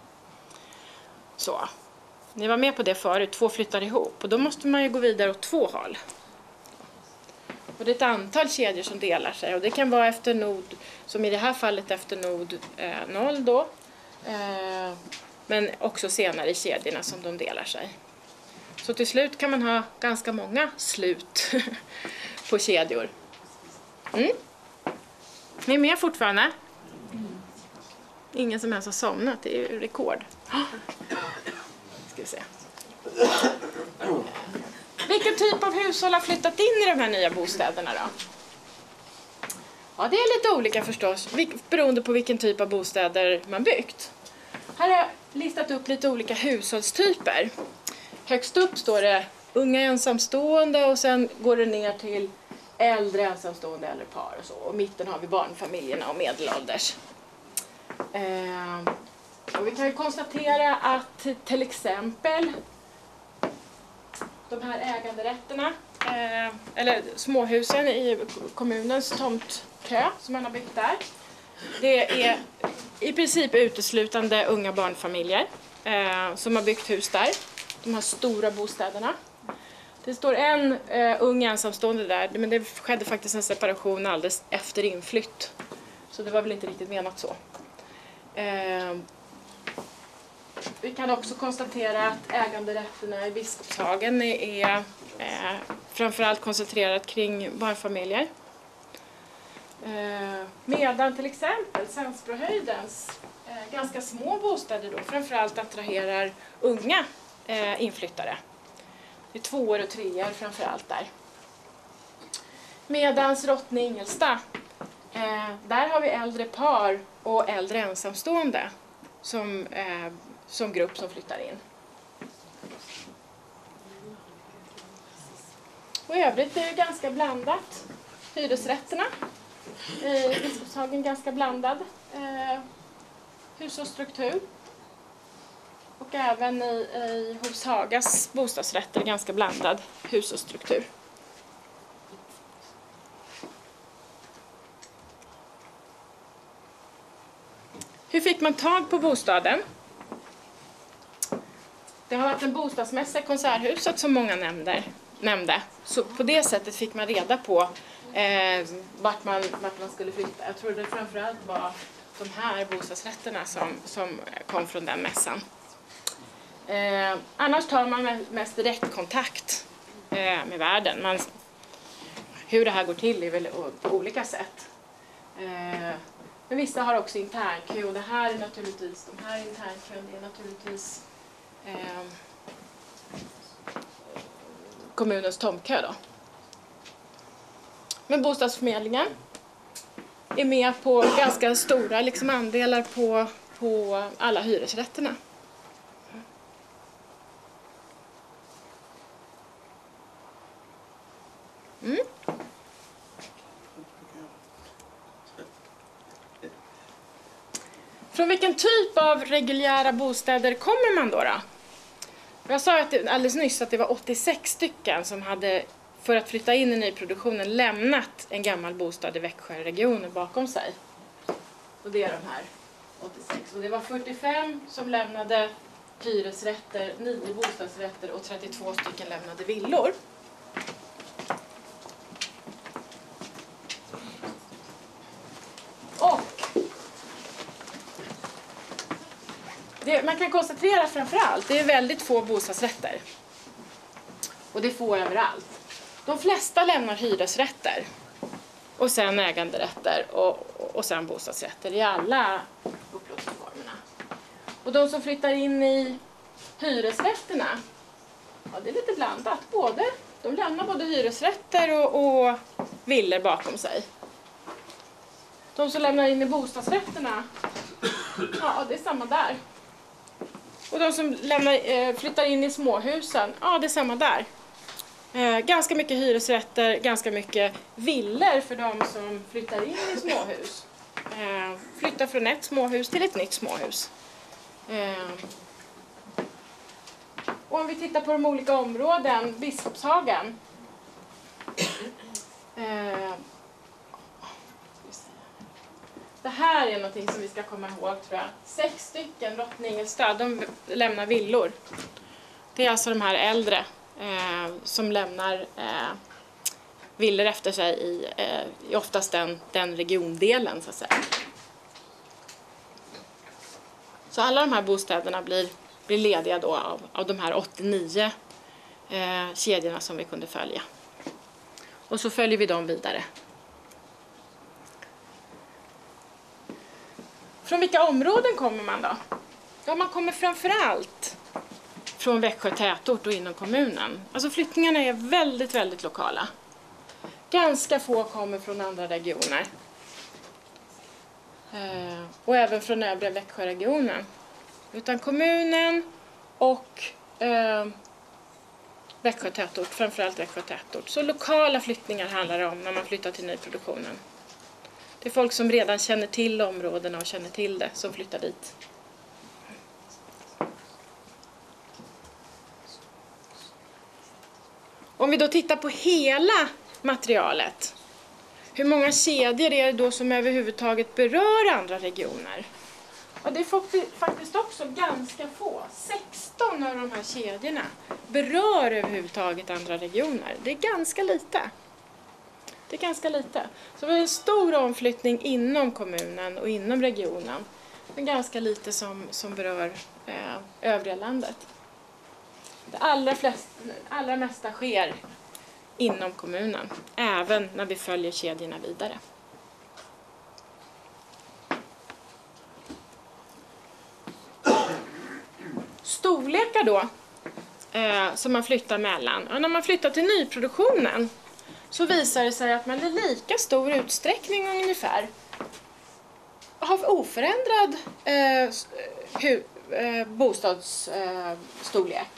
Så. Ni var med på det förut, 2 flyttar ihop. Och då måste man ju gå vidare åt 2 håll. Och det är ett antal kedjor som delar sig. Och det kan vara efter nod, som i det här fallet efter nod 0 då. Men också senare i kedjorna som de delar sig. Så till slut kan man ha ganska många slut på kedjor. Ni är med fortfarande? Ingen som ens har somnat, det är ju rekord. Ska vi se. Vilken typ av hushåll har flyttat in i de här nya bostäderna då? Ja, det är lite olika förstås, beroende på vilken typ av bostäder man byggt. Här har jag listat upp lite olika hushållstyper. Högst upp står det unga ensamstående och sen går det ner till äldre ensamstående eller par och så. Och i mitten har vi barnfamiljerna och medelålders. Och vi kan ju konstatera att till exempel de här äganderätterna eller småhusen i kommunens tomtkö som man har byggt där. Det är i princip uteslutande unga barnfamiljer som har byggt hus där. De här stora bostäderna. Det står en ung ensamstående där, men det skedde faktiskt en separation alldeles efter inflytt. Så det var väl inte riktigt menat så. Vi kan också konstatera att äganderätterna i Biskopshagen är framförallt koncentrerat kring barnfamiljer. Medan till exempel Sandsbrohöjdens ganska små bostäder då framförallt attraherar unga inflyttare. Det är 2:or och 3:or framförallt där. Medans Rottne Ingelsta, där har vi äldre par och äldre ensamstående som grupp som flyttar in. Och i övrigt är det ganska blandat. Hyresrätterna i Biskopshagen ganska blandad hushållsstruktur. Och även hos Hagas bostadsrätter ganska blandad hushållsstruktur. Hur fick man tag på bostaden? Det har varit en bostadsmässa i Konserthuset som många nämnde. Så på det sättet fick man reda på vart man skulle flytta. Jag tror det framförallt var de här bostadsrätterna som kom från den mässan. Annars tar man mest direktkontakt med världen. Hur det här går till är väl på olika sätt. Men vissa har också internkö och det här är naturligtvis, de här internkön är naturligtvis kommunens tomtkö då. Men bostadsförmedlingen är med på ganska stora andelar på alla hyresrätterna. Mm. Från vilken typ av reguljära bostäder kommer man då? Jag sa alldeles nyss att det var 86 stycken som hade, för att flytta in i nyproduktionen, lämnat en gammal bostad i Växjöregionen bakom sig. Och det är de här 86. Och det var 45 som lämnade hyresrätter, 9 bostadsrätter och 32 stycken lämnade villor. Och man kan konstatera framförallt, det är väldigt få bostadsrätter. Och det är få överallt. De flesta lämnar hyresrätter. Och sen äganderätter och sen bostadsrätter i alla upplåtelseformerna. Och de som flyttar in i hyresrätterna, ja, det är lite blandat. De lämnar både hyresrätter och villor bakom sig. De som lämnar in i bostadsrätterna, ja, det är samma där. Och de som flyttar in i småhusen, ja, det är samma där. Ganska mycket hyresrätter, ganska mycket villor för de som flyttar in i småhus. Flyttar från ett småhus till ett nytt småhus. Och om vi tittar på de olika områden, Biskopshagen. Det här är någonting som vi ska komma ihåg, tror jag. 6 stycken Rottne Ingelsta, de lämnar villor. Det är alltså de här äldre som lämnar villor efter sig i oftast den regiondelen, så att säga. Så alla de här bostäderna blir lediga då av de här 89 kedjorna som vi kunde följa. Och så följer vi dem vidare. Från vilka områden kommer man då? Ja, man kommer framförallt från Växjö tätort och inom kommunen. Alltså flyttningarna är väldigt, väldigt lokala. Ganska få kommer från andra regioner. Och även från övriga Växjöregionen. Utan kommunen och Växjö tätort, framförallt Växjö tätort. Så lokala flyttningar handlar det om när man flyttar till nyproduktionen. Det är folk som redan känner till områdena och känner till det som flyttar dit. Om vi då tittar på hela materialet, hur många kedjor är det då som överhuvudtaget berör andra regioner? Och det är faktiskt också ganska få, 6 16 av de här kedjorna berör överhuvudtaget andra regioner. Det är ganska lite. Det är ganska lite. Så vi har en stor omflyttning inom kommunen och inom regionen. Men ganska lite som berör övriga landet. Det allra mesta sker inom kommunen. Även när vi följer kedjorna vidare. Storlekar då som man flyttar mellan. Och när man flyttar till nyproduktionen så visar det sig att man i lika stor utsträckning ungefär har oförändrad bostadsstorlek.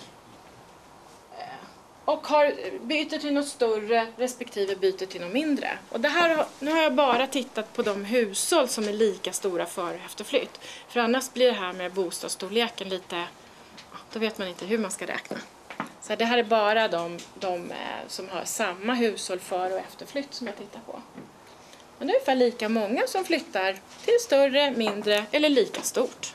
Och byter till något större respektive byter till något mindre. Och det här, nu har jag bara tittat på de hushåll som är lika stora före och efter flytt. För annars blir det här med bostadsstorleken lite, då vet man inte hur man ska räkna. Så det här är bara de som har samma hushåll före och efter flytt som jag tittar på. Men det är ungefär lika många som flyttar till större, mindre eller lika stort.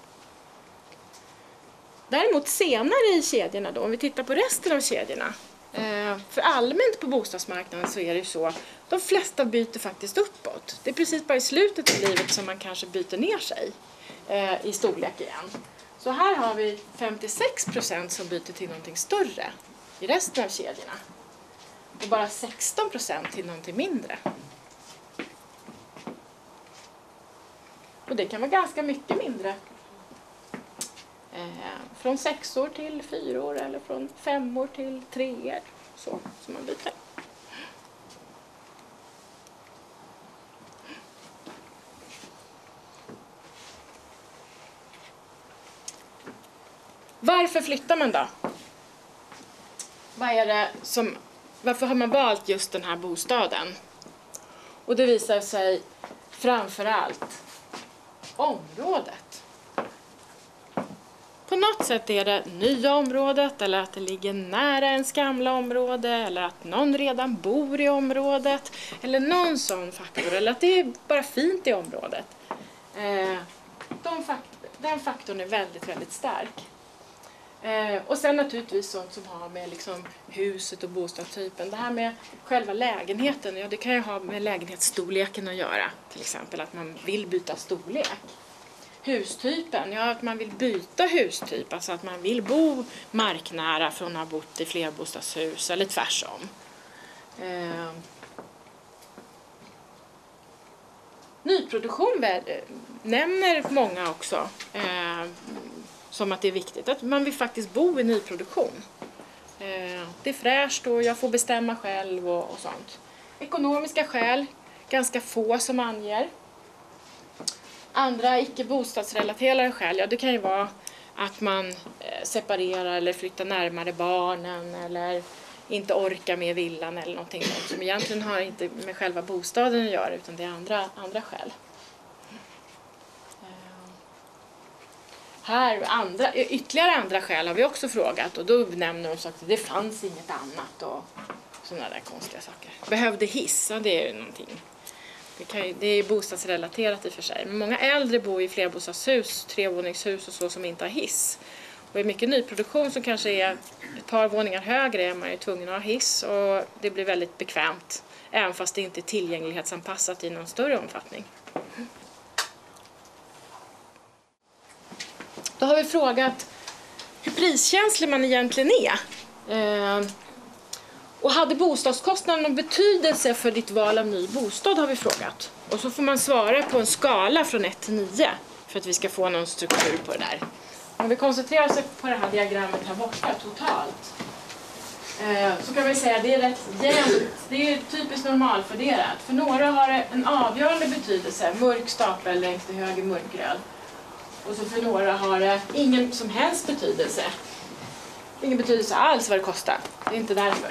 Däremot senare i kedjorna då, om vi tittar på resten av kedjorna. För allmänt på bostadsmarknaden så är det ju så, de flesta byter faktiskt uppåt. Det är precis bara i slutet av livet som man kanske byter ner sig i storlek igen. Så här har vi 56% som byter till någonting större i resten av kedjorna. Och bara 16% till någonting mindre. Och det kan vara ganska mycket mindre. Från 6 år till 4 år eller från 5 år till 3 år. Så som man byter. Varför flyttar man då? Varför har man valt just den här bostaden? Och det visar sig framförallt området. På något sätt är det nya området eller att det ligger nära ens gamla område eller att någon redan bor i området eller någon sån faktor eller att det är bara fint i området. Den faktorn är väldigt, väldigt stark. Och sen naturligtvis sånt som har med liksom huset och bostadstypen. Det här med själva lägenheten, ja, det kan ju ha med lägenhetsstorleken att göra. Till exempel att man vill byta storlek. Hustypen, ja, att man vill byta hustyp. Alltså att man vill bo marknära från att ha bott i flerbostadshus eller tvärsom. Nyproduktion nämner många också. Som att det är viktigt att man vill faktiskt bo i nyproduktion. Det är fräscht och jag får bestämma själv och sånt. Ekonomiska skäl, ganska få som anger. Andra icke-bostadsrelaterade skäl, ja, det kan ju vara att man separerar eller flyttar närmare barnen eller inte orkar med villan eller någonting sånt som egentligen har inte med själva bostaden att göra utan det är andra skäl. Ytterligare andra skäl har vi också frågat och då nämner de att det fanns inget annat och sådana där konstiga saker. Behövde hiss, ja, det är ju någonting. Det är bostadsrelaterat i och för sig. Men många äldre bor i flerbostadshus, trevåningshus och så som inte har hiss. Och i mycket nyproduktion som kanske är ett par våningar högre är man ju tvungen att ha hiss och det blir väldigt bekvämt. Även fast det inte är tillgänglighetsanpassat i någon större omfattning. Då har vi frågat hur priskänslig man egentligen är. Och hade bostadskostnaden någon betydelse för ditt val av ny bostad har vi frågat. Och så får man svara på en skala från 1 till 9 för att vi ska få någon struktur på det där. Om vi koncentrerar oss på det här diagrammet här borta totalt. Så kan vi säga att det är rätt jämnt. Det är typiskt normalfördelat. För några har det en avgörande betydelse. Mörk stapel längst till höger mörkröd. Och så för några har det ingen som helst betydelse. Ingen betydelse alls vad det kostar. Det är inte därför.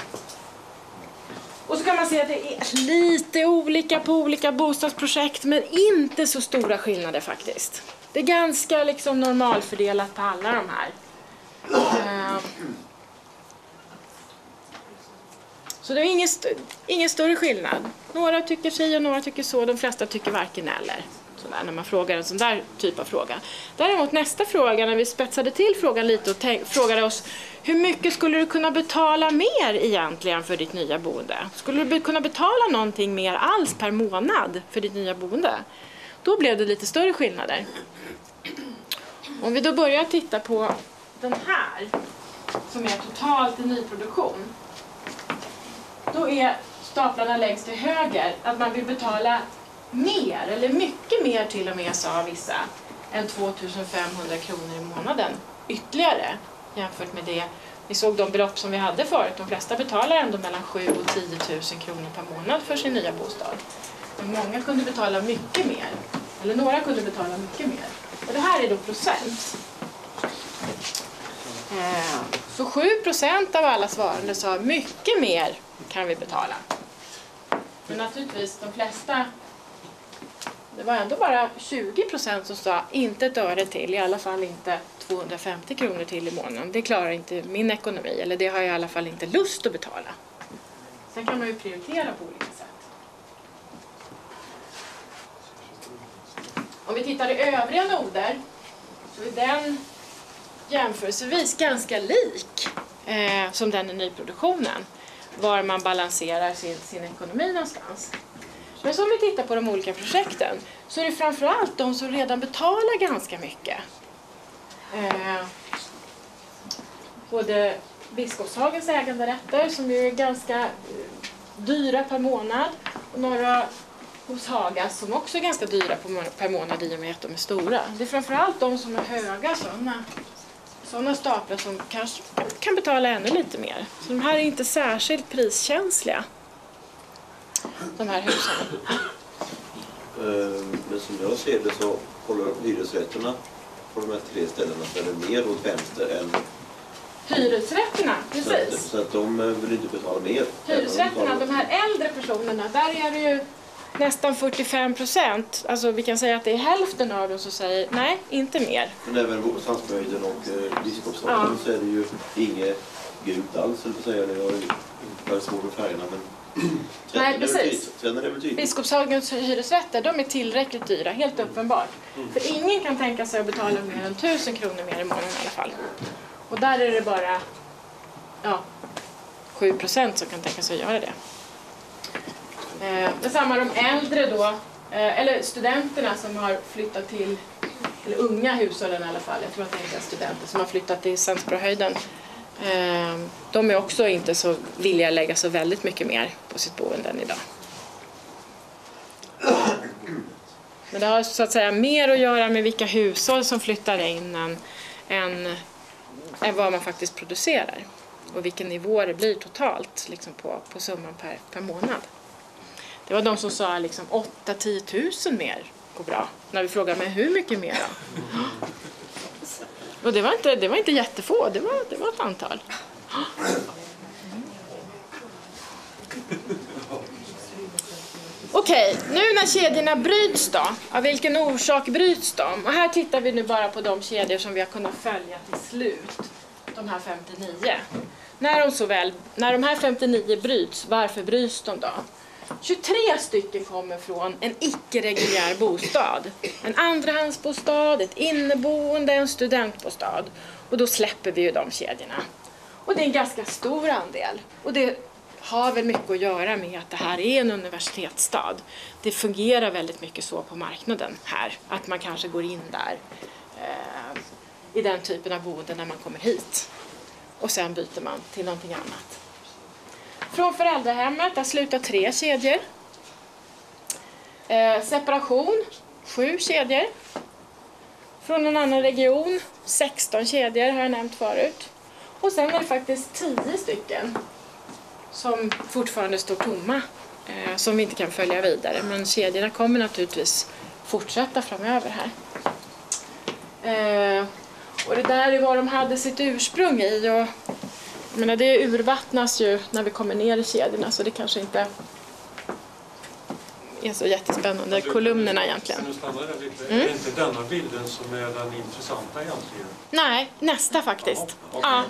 Och så kan man se att det är lite olika på olika bostadsprojekt. Men inte så stora skillnader faktiskt. Det är ganska liksom normalfördelat på alla de här. Så det är ingen större skillnad. Några tycker si och några tycker så. De flesta tycker varken eller. sådär, när man frågar en sån där typ av fråga. Däremot nästa fråga, när vi spetsade till frågan lite och frågade oss hur mycket skulle du kunna betala mer egentligen för ditt nya boende? Skulle du kunna betala någonting mer alls per månad för ditt nya boende? Då blev det lite större skillnader. Om vi då börjar titta på den här, som är totalt i nyproduktion, då är staplarna längst till höger att man vill betala mer, eller mycket mer till och med, sa vissa, än 2500 kronor i månaden ytterligare jämfört med det. Vi såg de belopp som vi hade förut. De flesta betalar ändå mellan 7 000 och 10 000 kronor per månad för sin nya bostad. Men många kunde betala mycket mer. Eller några kunde betala mycket mer. Och det här är då procent. Så 7% av alla svarande sa mycket mer kan vi betala. Men naturligtvis de flesta, det var ändå bara 20% som sa inte ett öre till, i alla fall inte 250 kronor till i månaden. Det klarar inte min ekonomi, eller det har jag i alla fall inte lust att betala. Sen kan man ju prioritera på olika sätt. Om vi tittar i övriga noder så är den jämförelsevis ganska lik som den i nyproduktionen, var man balanserar sin ekonomi någonstans. Men så om vi tittar på de olika projekten så är det framförallt de som redan betalar ganska mycket. Både Biskopshagens äganderätter som är ganska dyra per månad, och några hos Haga som också är ganska dyra per månad i och med att de är stora. Det är framförallt de som är höga, sådana staplar som kanske kan betala ännu lite mer. Så de här är inte särskilt priskänsliga, de här husen. Men som jag ser det så håller hyresrätterna på de här 3 ställena så är det mer åt vänster än hyresrätterna, precis. Så att de vill inte betala mer. Hyresrätterna, de här äldre personerna, där är det ju nästan 45%. Alltså vi kan säga att det är hälften av dem som säger nej, inte mer. Men även Sandsböjden och Biskopshagen så är det ju inget gult alls, eller på säga det. Jag har ju väldigt svårt med färgerna, men nej, precis. Är Biskopshagens hyresrätter, de är tillräckligt dyra, helt uppenbart. För ingen kan tänka sig att betala mer än 1000 kronor mer i månaden i alla fall. Och där är det bara 7% som kan tänka sig att göra det. Detsamma de äldre då, eller studenterna som har flyttat till, eller unga hushållen i alla fall, jag tror att det inte är studenter som har flyttat till Sandsbrohöjden. De är också inte så villiga att lägga så väldigt mycket mer på sitt boende än idag. Men det har så att säga mer att göra med vilka hushåll som flyttar in än vad man faktiskt producerar. Och vilken nivå det blir totalt liksom på summan per månad. Det var de som sa liksom 8-10 000 mer går bra. När vi frågade men hur mycket mer då? Och det var inte jättefå, det var ett antal. Okej, nu när kedjorna bryts då, av vilken orsak bryts de? Och här tittar vi nu bara på de kedjor som vi har kunnat följa till slut, de här 59. När de här 59 bryts, varför bryts de då? 23 stycken kommer från en icke-reguljär bostad. En andrahandsbostad, ett inneboende, en studentbostad. Och då släpper vi ju de kedjorna. Och det är en ganska stor andel. Och det har väl mycket att göra med att det här är en universitetsstad. Det fungerar väldigt mycket så på marknaden här. Att man kanske går in där i den typen av boende när man kommer hit. Och sen byter man till någonting annat. Från föräldrahemmet, där slutar 3 kedjor. Separation, 7 kedjor. Från en annan region, 16 kedjor har jag nämnt förut. Och sen är det faktiskt 10 stycken som fortfarande står tomma. Som vi inte kan följa vidare. Men kedjorna kommer naturligtvis fortsätta framöver här. Och det där är vad de hade sitt ursprung i. Och men det urvattnas ju när vi kommer ner i kedjorna, så det kanske inte är så jättespännande, kolumnerna egentligen. Nu stannar det lite. Är inte denna bilden som är den intressanta egentligen? Nej, nästa faktiskt. Ja.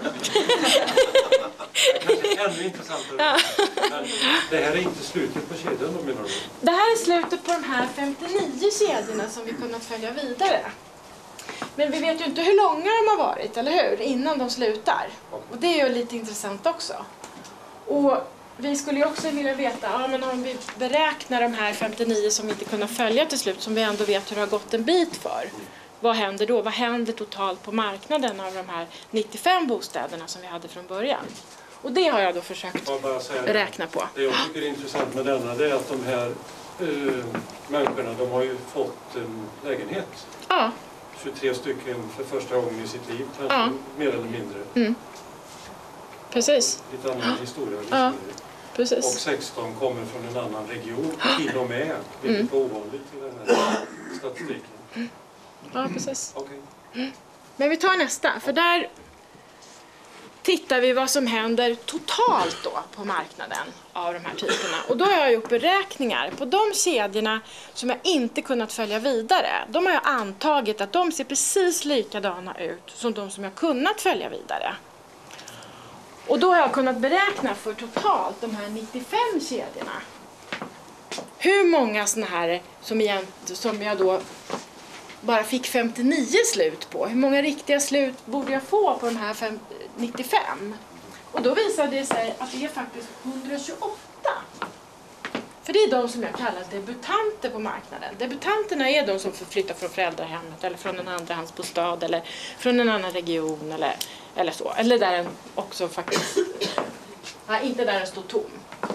Kanske ännu intressantare. Ja. Men det här är inte slutet på kedjan då, menar du? Det här är slutet på de här 59 kedjorna som vi kunnat följa vidare. Men vi vet ju inte hur långa de har varit, eller hur? Innan de slutar. Och det är ju lite intressant också. Och vi skulle ju också vilja veta, ja, men om vi beräknar de här 59 som vi inte kunnat följa till slut, som vi ändå vet hur det har gått en bit för. Vad händer då? Vad händer totalt på marknaden av de här 95 bostäderna som vi hade från början? Och det har jag då försökt räkna på. Det jag tycker är intressant med denna, det är att de här människorna, de har ju fått en lägenhet. Ja. 23 stycken för första gången i sitt liv, kanske mer eller mindre. Mm. Precis. Lite annan historia. Ja. Precis. Och 16 kommer från en annan region, till och med, vilket var ovanligt i den här statistiken. Ja, precis. Okay. Men vi tar nästa, för där tittar vi vad som händer totalt då på marknaden av de här typerna. Och då har jag gjort beräkningar på de kedjorna som jag inte kunnat följa vidare. De har jag antagit att de ser precis likadana ut som de som jag kunnat följa vidare. Och då har jag kunnat beräkna för totalt de här 95 kedjorna. Hur många såna här som jag då bara fick 59 slut på. Hur många riktiga slut borde jag få på de här 95? Och då visade det sig att det är faktiskt 128. För det är de som jag kallar debutanter på marknaden. Debutanterna är de som flyttar från föräldrahemmet eller från en andrahandsbostad eller från en annan region eller så. Eller där den också faktiskt... Nej, inte där den står tom.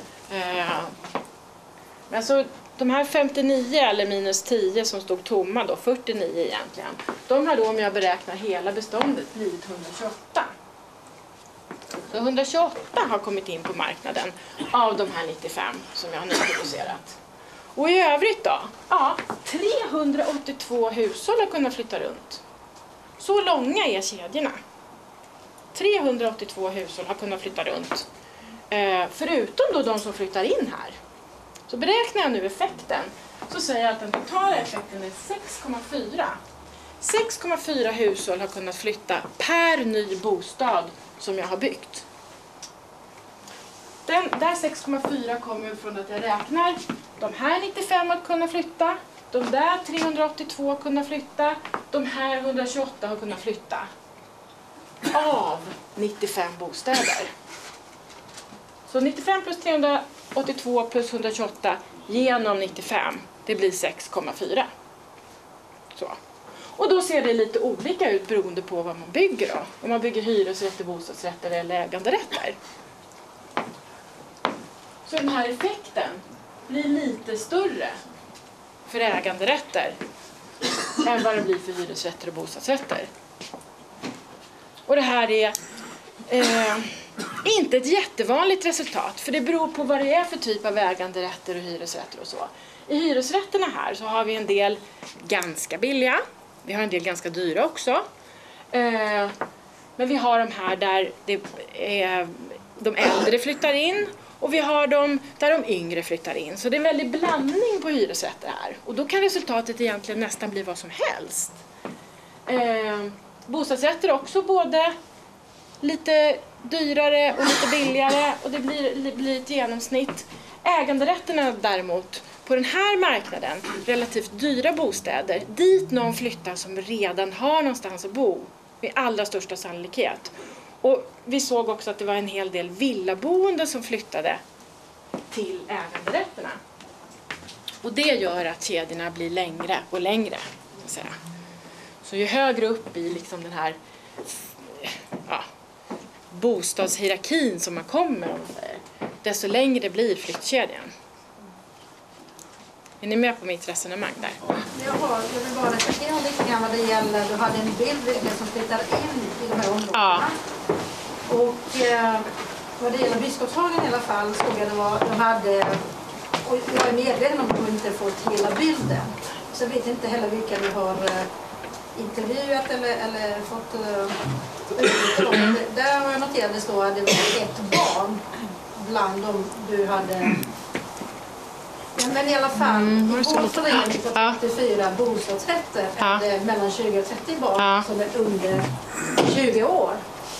Men så de här 59 eller minus 10 som stod tomma då, 49 egentligen. De har då, om jag beräknar hela beståndet, blivit 128. Så 128 har kommit in på marknaden av de här 95 som jag har nu producerat. Och i övrigt då? Ja, 382 hushåll har kunnat flytta runt. Så långa är kedjorna. 382 hushåll har kunnat flytta runt. Förutom då de som flyttar in här. Så beräknar jag nu effekten, så säger jag att den totala effekten är 6,4. 6,4 hushåll har kunnat flytta per ny bostad som jag har byggt. Den där 6,4 kommer från att jag räknar de här 95 att kunna flytta, de där 382 att kunna flytta, de här 128 har kunnat flytta av 95 bostäder. Så 95 plus 382 plus 128 genom 95, det blir 6,4. Så. Och då ser det lite olika ut beroende på vad man bygger då. Om man bygger hyresrätter, bostadsrätter eller äganderätter. Så den här effekten blir lite större för äganderätter än vad det blir för hyresrätter och bostadsrätter. Och det här är inte ett jättevanligt resultat, för det beror på vad det är för typ av äganderätter och hyresrätter och så. I hyresrätterna här så har vi en del ganska billiga, vi har en del ganska dyra också. Men vi har de här där de äldre flyttar in och vi har de där de yngre flyttar in. Så det är en väldig blandning på hyresrätter här. Och då kan resultatet egentligen nästan bli vad som helst. Bostadsrätter också både lite dyrare och lite billigare, och det blir ett genomsnitt. Äganderätterna däremot, på den här marknaden, relativt dyra bostäder, dit någon flyttar som redan har någonstans att bo, med allra största sannolikhet. Och vi såg också att det var en hel del villaboende som flyttade till äganderätterna. Och det gör att kedjorna blir längre och längre. Så ju högre upp i liksom den här bostadshierarkin som man kommer, desto längre blir flyttkedjan. Är ni med på mitt resonemang där? Jag vill bara reflektera lite grann vad det gäller. Du hade en bild som flyttade in i de här områdena. Ja. Och vad det gäller Biskopshagen i alla fall såg jag de hade, och jag är medveten om att de inte fått hela bilden. Så jag vet inte heller vilka vi har intervjuat eller fått där har jag noterat det står att det var ett barn bland dem du hade Ja, men i alla fall, i vår förening på 34 bostadsrätter är det mellan 20 och 30 barn som är under 20 år.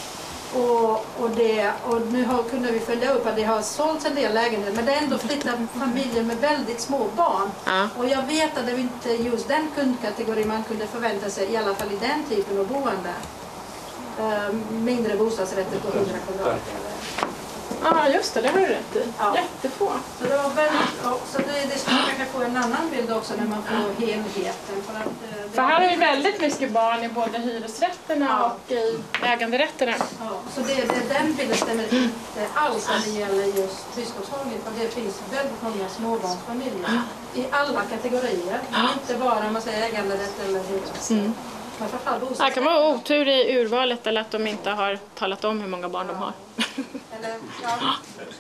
Och nu kunde vi följa upp att det har sålts en del lägenheter, men det är ändå flyttat familjer med väldigt små barn. Och jag vet att det inte just den kundkategori man kunde förvänta sig, i alla fall i den typen av boende. Mindre bostadsrätter på 100 kvadratmeter. Ja, just det har du rätt i. Ja. Jättefå. Så det var väldigt, så det ska man kanske få en annan bild också när man får helheten. För här är ju väldigt mycket barn i både hyresrätterna och i äganderätterna. Ja, så den bilden stämmer inte alls när det gäller just Biskopshagen. För det finns väldigt många småbarnsfamiljer i alla kategorier. Inte bara man säger äganderätt eller hyresrätt. Det kan vara otur i urvalet eller att de inte har talat om hur många barn de har. Eller, ja.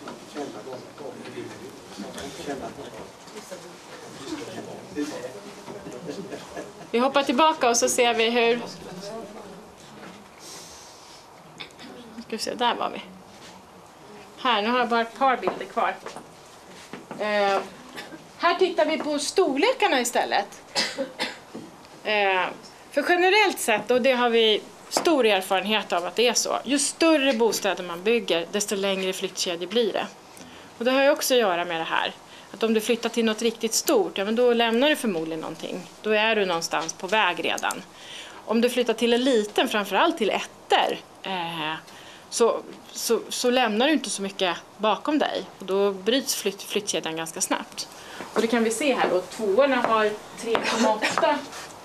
Vi hoppar tillbaka och så ser vi hur... Ska vi se, där var vi. Här, nu har jag bara ett par bilder kvar. Här tittar vi på storlekarna istället. För generellt sett, och det har vi stor erfarenhet av att det är så, ju större bostäder man bygger, desto längre flyttkedjor blir det. Och det har ju också att göra med det här. Att om du flyttar till något riktigt stort, ja, men då lämnar du förmodligen någonting. Då är du någonstans på väg redan. Om du flyttar till en liten, framförallt till ettor, så lämnar du inte så mycket bakom dig. Och då bryts flyttkedjan ganska snabbt. Och det kan vi se här då. Tvåorna har 3,8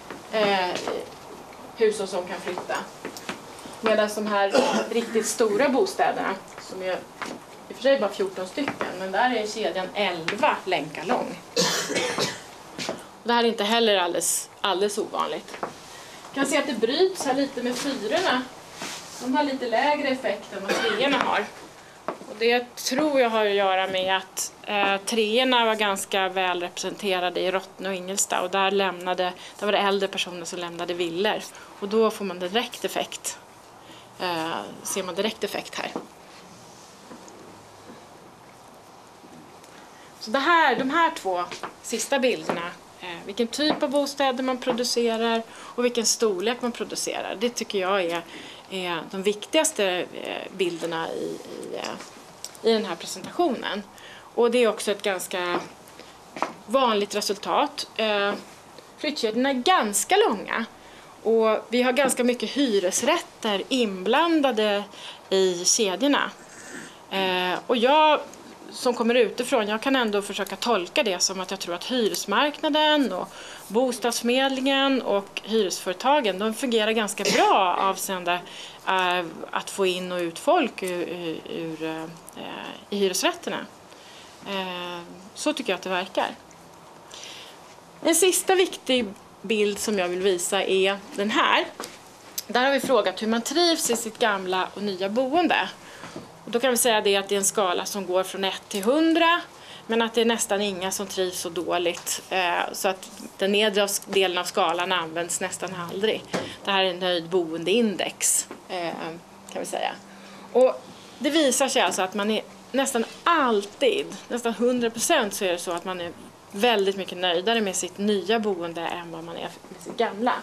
hushåll som kan flytta. Medan de här riktigt stora bostäderna, som är i och för sig bara 14 stycken, men där är kedjan 11 länkar lång. Och det här är inte heller alldeles ovanligt. Man kan se att det bryts här lite med fyrorna. De har lite lägre effekt än vad treorna har. Och det tror jag har att göra med att treorna var ganska väl representerade i Rottne och Ingelstad. Och där var det äldre personer som lämnade villor. Och då får man direkt effekt. Ser man direkt effekt här. Så de här två sista bilderna, vilken typ av bostäder man producerar och vilken storlek man producerar, det tycker jag är de viktigaste bilderna i den här presentationen. Och det är också ett ganska vanligt resultat. Flyttkedjorna är ganska långa och vi har ganska mycket hyresrätter inblandade i kedjorna. Och jag som kommer utifrån, jag kan ändå försöka tolka det som att jag tror att hyresmarknaden och bostadsförmedlingen och hyresföretagen, de fungerar ganska bra avseende att få in och ut folk i hyresrätterna. Så tycker jag att det verkar. En sista viktig bild som jag vill visa är den här. Där har vi frågat hur man trivs i sitt gamla och nya boende. Och då kan vi säga det att det är en skala som går från 1 till 100, men att det är nästan inga som trivs så dåligt. Så att den nedre delen av skalan används nästan aldrig. Det här är en nöjd boendeindex, kan vi säga. Och det visar sig alltså att man är nästan alltid, nästan 100% så är det så att man är väldigt mycket nöjdare med sitt nya boende än vad man är med sitt gamla.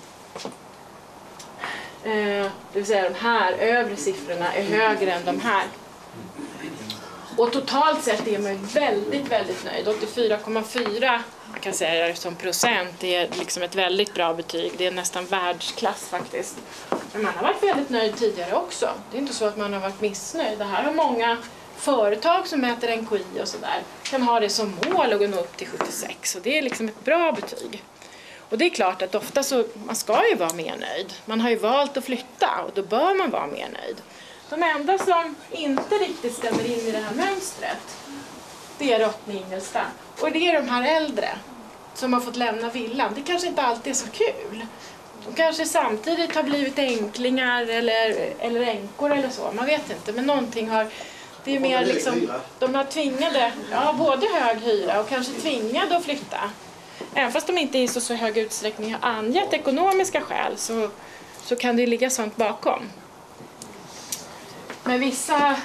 Det vill säga de här övre siffrorna är högre än de här. Och totalt sett är man väldigt, väldigt nöjd. 84,4 kan säga som procent, det är liksom ett väldigt bra betyg. Det är nästan världsklass faktiskt. Men man har varit väldigt nöjd tidigare också. Det är inte så att man har varit missnöjd. Det här har många företag som mäter NKI och sådär kan ha det som mål att gå upp till 76. Och det är liksom ett bra betyg. Och det är klart att ofta så, man ska ju vara mer nöjd. Man har ju valt att flytta och då bör man vara mer nöjd. De enda som inte riktigt stämmer in i det här mönstret, det är Rottne Ingelstad. Och det är de här äldre som har fått lämna villan. Det kanske inte alltid är så kul. De kanske samtidigt har blivit änklingar eller änkor eller så. Man vet inte, men någonting har... Det är mer liksom, de har tvingade, ja, både hög hyra och kanske tvingade att flytta. Även fast de inte i så hög utsträckning har angett ekonomiska skäl så kan det ligga sånt bakom. Men vissa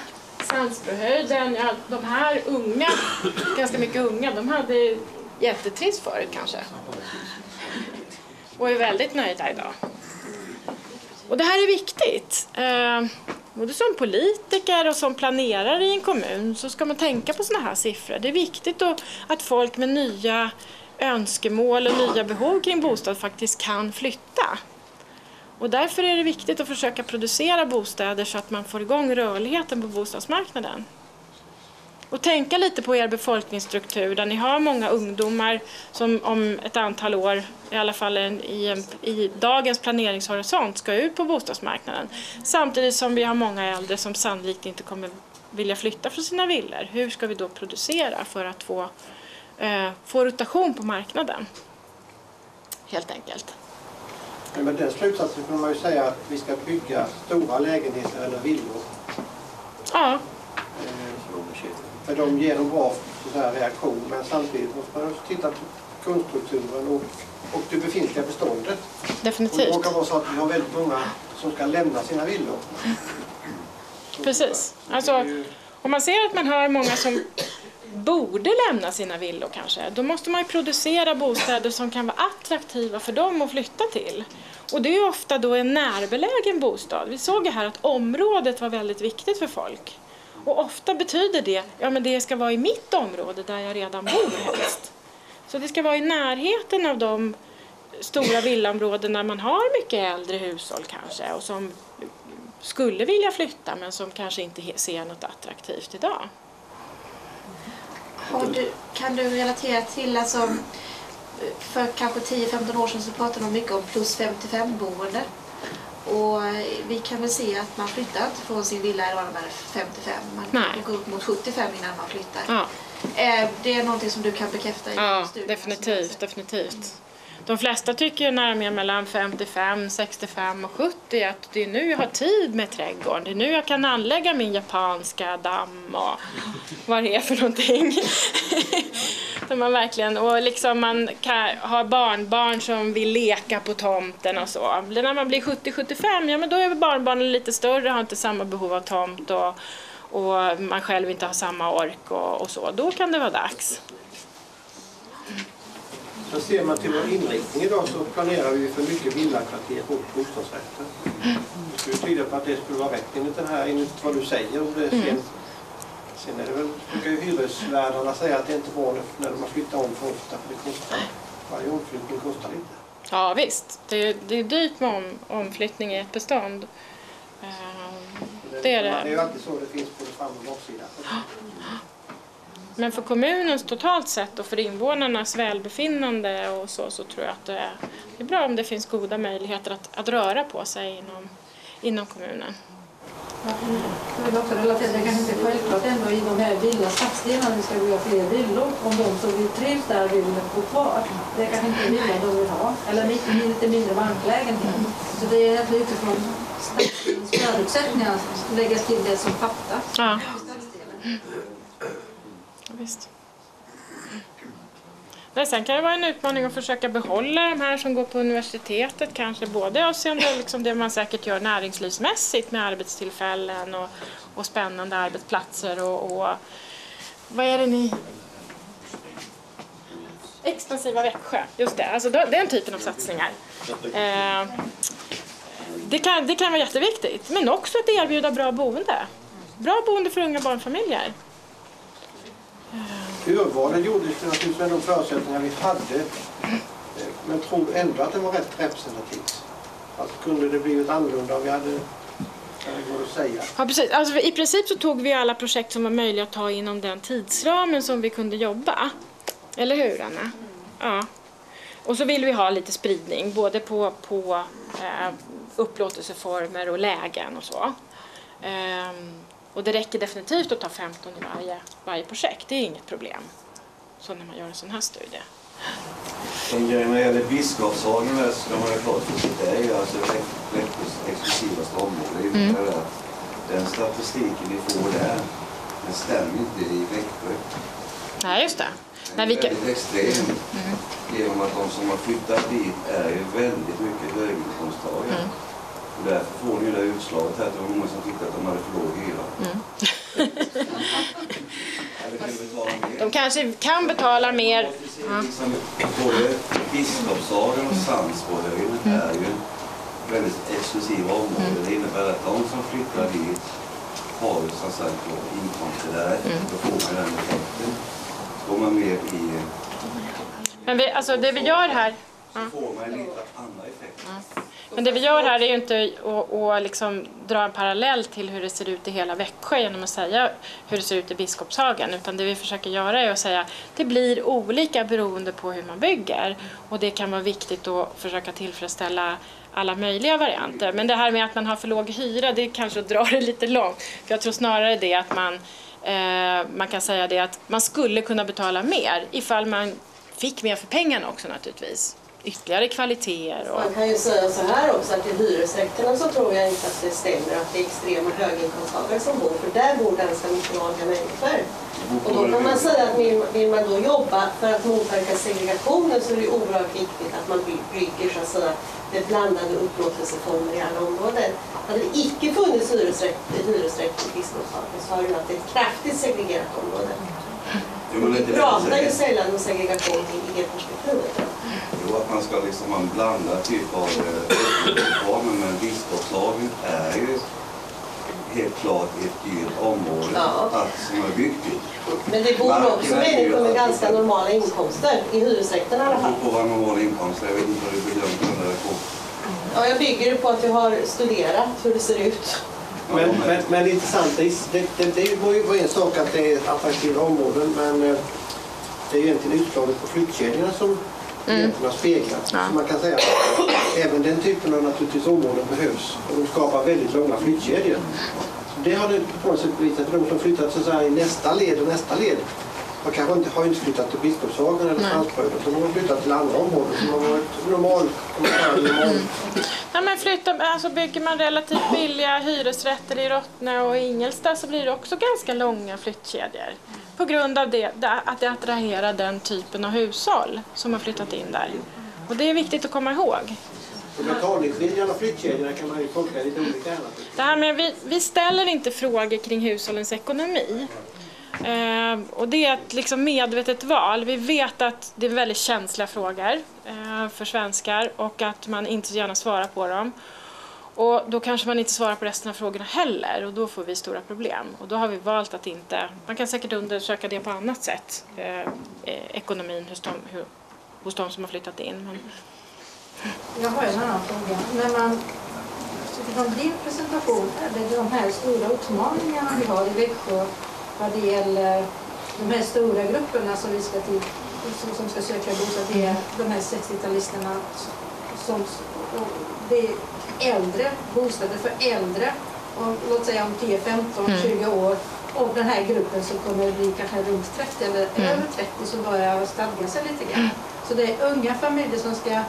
Sandsbrohöjden, ja, de här unga, ganska mycket unga, de hade jättetrist förut kanske. Och är väldigt nöjda idag. Och det här är viktigt. Både som politiker och som planerare i en kommun så ska man tänka på såna här siffror. Det är viktigt att folk med nya önskemål och nya behov kring bostad faktiskt kan flytta. Och därför är det viktigt att försöka producera bostäder så att man får igång rörligheten på bostadsmarknaden. Och tänka lite på er befolkningsstruktur där ni har många ungdomar som om ett antal år, i alla fall i dagens planeringshorisont, ska ut på bostadsmarknaden. Samtidigt som vi har många äldre som sannolikt inte kommer vilja flytta från sina villor. Hur ska vi då producera för att få rotation på marknaden? Helt enkelt. Men den slutsatsen kan man ju säga att vi ska bygga stora lägenheter eller villor. Ja. För de ger en bra så här reaktion, men samtidigt måste man också titta på kundstrukturen och det befintliga beståndet. Definitivt. Och det kan vara så att vi har väldigt många som ska lämna sina villor. Precis. Alltså, om man ser att man har många som borde lämna sina villor kanske, då måste man ju producera bostäder som kan vara attraktiva för dem att flytta till. Och det är ju ofta då en närbelägen bostad. Vi såg ju här att området var väldigt viktigt för folk. Och ofta betyder det, ja men det ska vara i mitt område där jag redan bor helst. Så det ska vara i närheten av de stora villaområden där man har mycket äldre hushåll kanske och som skulle vilja flytta men som kanske inte ser något attraktivt idag. Kan du relatera till, alltså, för kanske 10-15 år sedan så pratade de mycket om plus 55-boende. Och vi kan väl se att man flyttar inte från sin villa idag när man är 55. Man går upp mot 75 innan man flyttar. Ja. Det är någonting som du kan bekräfta i studien? Ja, definitivt. De flesta tycker när de är mellan 55, 65 och 70 att det är nu jag har tid med trädgården. Det är nu jag kan anlägga min japanska damm och vad det är för någonting. Man verkligen, och liksom man kan ha barnbarn som vill leka på tomten och så. När man blir 70-75, ja men då är barnbarnen lite större, har inte samma behov av tomt och man själv inte har samma ork och så. Då kan det vara dags. Så ser man till vår inriktning idag så planerar vi för mycket villakvarter och bostadsrätter. Det skulle tyda på att det skulle vara rätt enligt vad du säger. Och det sen är det väl, brukar ju hyresvärdarna säga att det inte är bra när de har flyttat om för ofta, för det kostar. Varje omflyttning kostar lite. Ja visst, det är dyrt med omflyttning i ett bestånd. Det är det. Det är ju alltid så det finns både fram- och baksida. Men för kommunens totalt sett och för invånarnas välbefinnande och så tror jag att det är bra om det finns goda möjligheter att röra på sig inom kommunen. Jag vill också relatera, det kanske inte är självklart ändå i de här villastadsdelarna vi ska bygga fler villor om de som vill trivs där vill bo kvar. Det kanske inte är villor de vill ha, eller lite mindre banklägenhet. Så det är utifrån stadsdelens förutsättningar att läggas till det som fattas. Ja. Visst. Men sen kan det vara en utmaning att försöka behålla de här som går på universitetet, kanske både avseende liksom det man säkert gör näringslivsmässigt med arbetstillfällen och spännande arbetsplatser och vad är det ni? Expansiva Växjö, just det, alltså den typen av satsningar. Det kan vara jätteviktigt, men också att erbjuda bra boende för unga barnfamiljer. Urvalet gjordes naturligtvis med de förutsättningar vi hade, men tror ändå att det var rätt representativt. Alltså kunde det blivit annorlunda om vi hade, kan det gå att säga. Ja, precis. Alltså, i princip så tog vi alla projekt som var möjliga att ta inom den tidsramen som vi kunde jobba. Eller hur, Anna? Ja. Och så vill vi ha lite spridning, både på upplåtelseformer och lägen och så. Och det räcker definitivt att ta 15 i varje projekt. Det är inget problem. Så när man gör en sån här studie. När det gäller Biskopshagen där ska man ha klart för sig, det är ju alltså Växjös exklusivaste område. Den statistiken vi får där, den stämmer inte i Växjö. Nej, just det. Den är väldigt extrem. Genom att de som har flyttat dit är ju väldigt mycket höginkomsttagare. Och därför får ni det utslaget här. Det var många som tyckte att de hade för låg hyra. De kanske kan betala mer. Liksom, både Biskopshagen och Sandsborghöjden är ju en väldigt exklusiv område. Det innebär att de som flyttar dit har ju som sagt inkomster där. Då får man den effekten. Går man med i... Men alltså det vi gör här... Så får man en lite annan effekt. Men det vi gör här är ju inte att liksom dra en parallell till hur det ser ut i hela Växjö genom att säga hur det ser ut i Biskopshagen. Utan det vi försöker göra är att säga att det blir olika beroende på hur man bygger. Och det kan vara viktigt att försöka tillfredsställa alla möjliga varianter. Men det här med att man har för låg hyra, det kanske drar det lite långt. För jag tror snarare det att man kan säga det att man skulle kunna betala mer ifall man fick mer för pengarna också naturligtvis. Ytterligare kvaliteter. Och... Man kan ju säga så här också att i hyresrätterna så tror jag inte att det stämmer att det är extrema höginkomsttagare som bor, för där bor ganska mycket vanliga människor. Och då kan man säga att vill man då jobba för att motverka segregationen så är det oerhört viktigt att man bygger så att säga med blandade upplåtelseformer i alla områden. Hade det icke funnits hyresrätt i Biskopshagen så har det varit ett kraftigt segregerat område. Vi pratar ju sällan om segregation i perspektivet. Jo, att man ska liksom ha en blandad typ av former, men Biskopshagen är ju helt klart ett dyrt område som är byggt ut. Men det bor också människor med ganska normala inkomster i hyresrätten i alla fall. På vad normala inkomster, jag vet inte vad du bedömer det på. Ja, jag bygger det på att jag har studerat hur det ser ut. Men det intressanta det var ju en sak att det är ett attraktivt områden, men det är ju egentligen utslaget på flyttkedjorna som har speglat. Så man kan säga att även den typen av naturligtvis områden behövs och de skapar väldigt långa flyttkedjor. Så det har det på något sätt visat att de som flyttat så här i nästa led och kanske har inte flyttat till Biskopshagen eller Sandsborg, så de har flyttat till andra områden som har varit normal. Ja, men alltså bygger man relativt billiga hyresrätter i Rottne och Ingelstad så blir det också ganska långa flyttkedjor. På grund av att det attraherar den typen av hushåll som har flyttat in där. Och det är viktigt att komma ihåg. Betalningsviljan och flyttkedjorna kan man ju tolka lite olika. Det här med vi ställer inte frågor kring hushållens ekonomi. Och det är ett liksom medvetet val. Vi vet att det är väldigt känsliga frågor för svenskar och att man inte så gärna svarar på dem. Och då kanske man inte svarar på resten av frågorna heller och då får vi stora problem. Och då har vi valt att inte, man kan säkert undersöka det på annat sätt, ekonomin hos de som har flyttat in. Men... Jag har en annan fråga. När man utifrån din presentation, är det de här stora utmaningarna vi har i Växjö vad det gäller de här stora grupperna som vi ska till, som ska söka bostad, det är de här 60-talisterna som det är äldre bostäder för äldre och låt säga om 10, 15, 20 år och den här gruppen som kommer att bli kanske runt 30 eller över 30 som börjar stadga sig lite grann. Så det är unga familjer som ska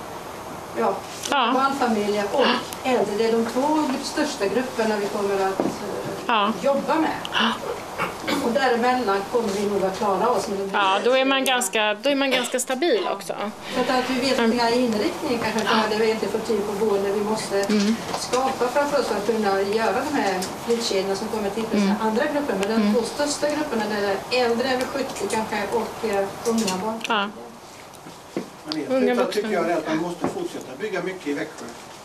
barnfamiljer och äldre. Det är de två största grupperna vi kommer att jobba med. Och däremellan kommer vi nog att klara oss med de här. Ja, då är man ganska stabil också. För att vi vet att den här inriktningen kanske det är inte för tid på boende. Vi måste skapa framför oss för att kunna göra de här flyttkedjorna som kommer till andra grupper. Men de två största grupperna det är äldre över 70 kanske och unga barn. Ja. Men tycker jag är att man måste fortsätta bygga mycket i Växjö.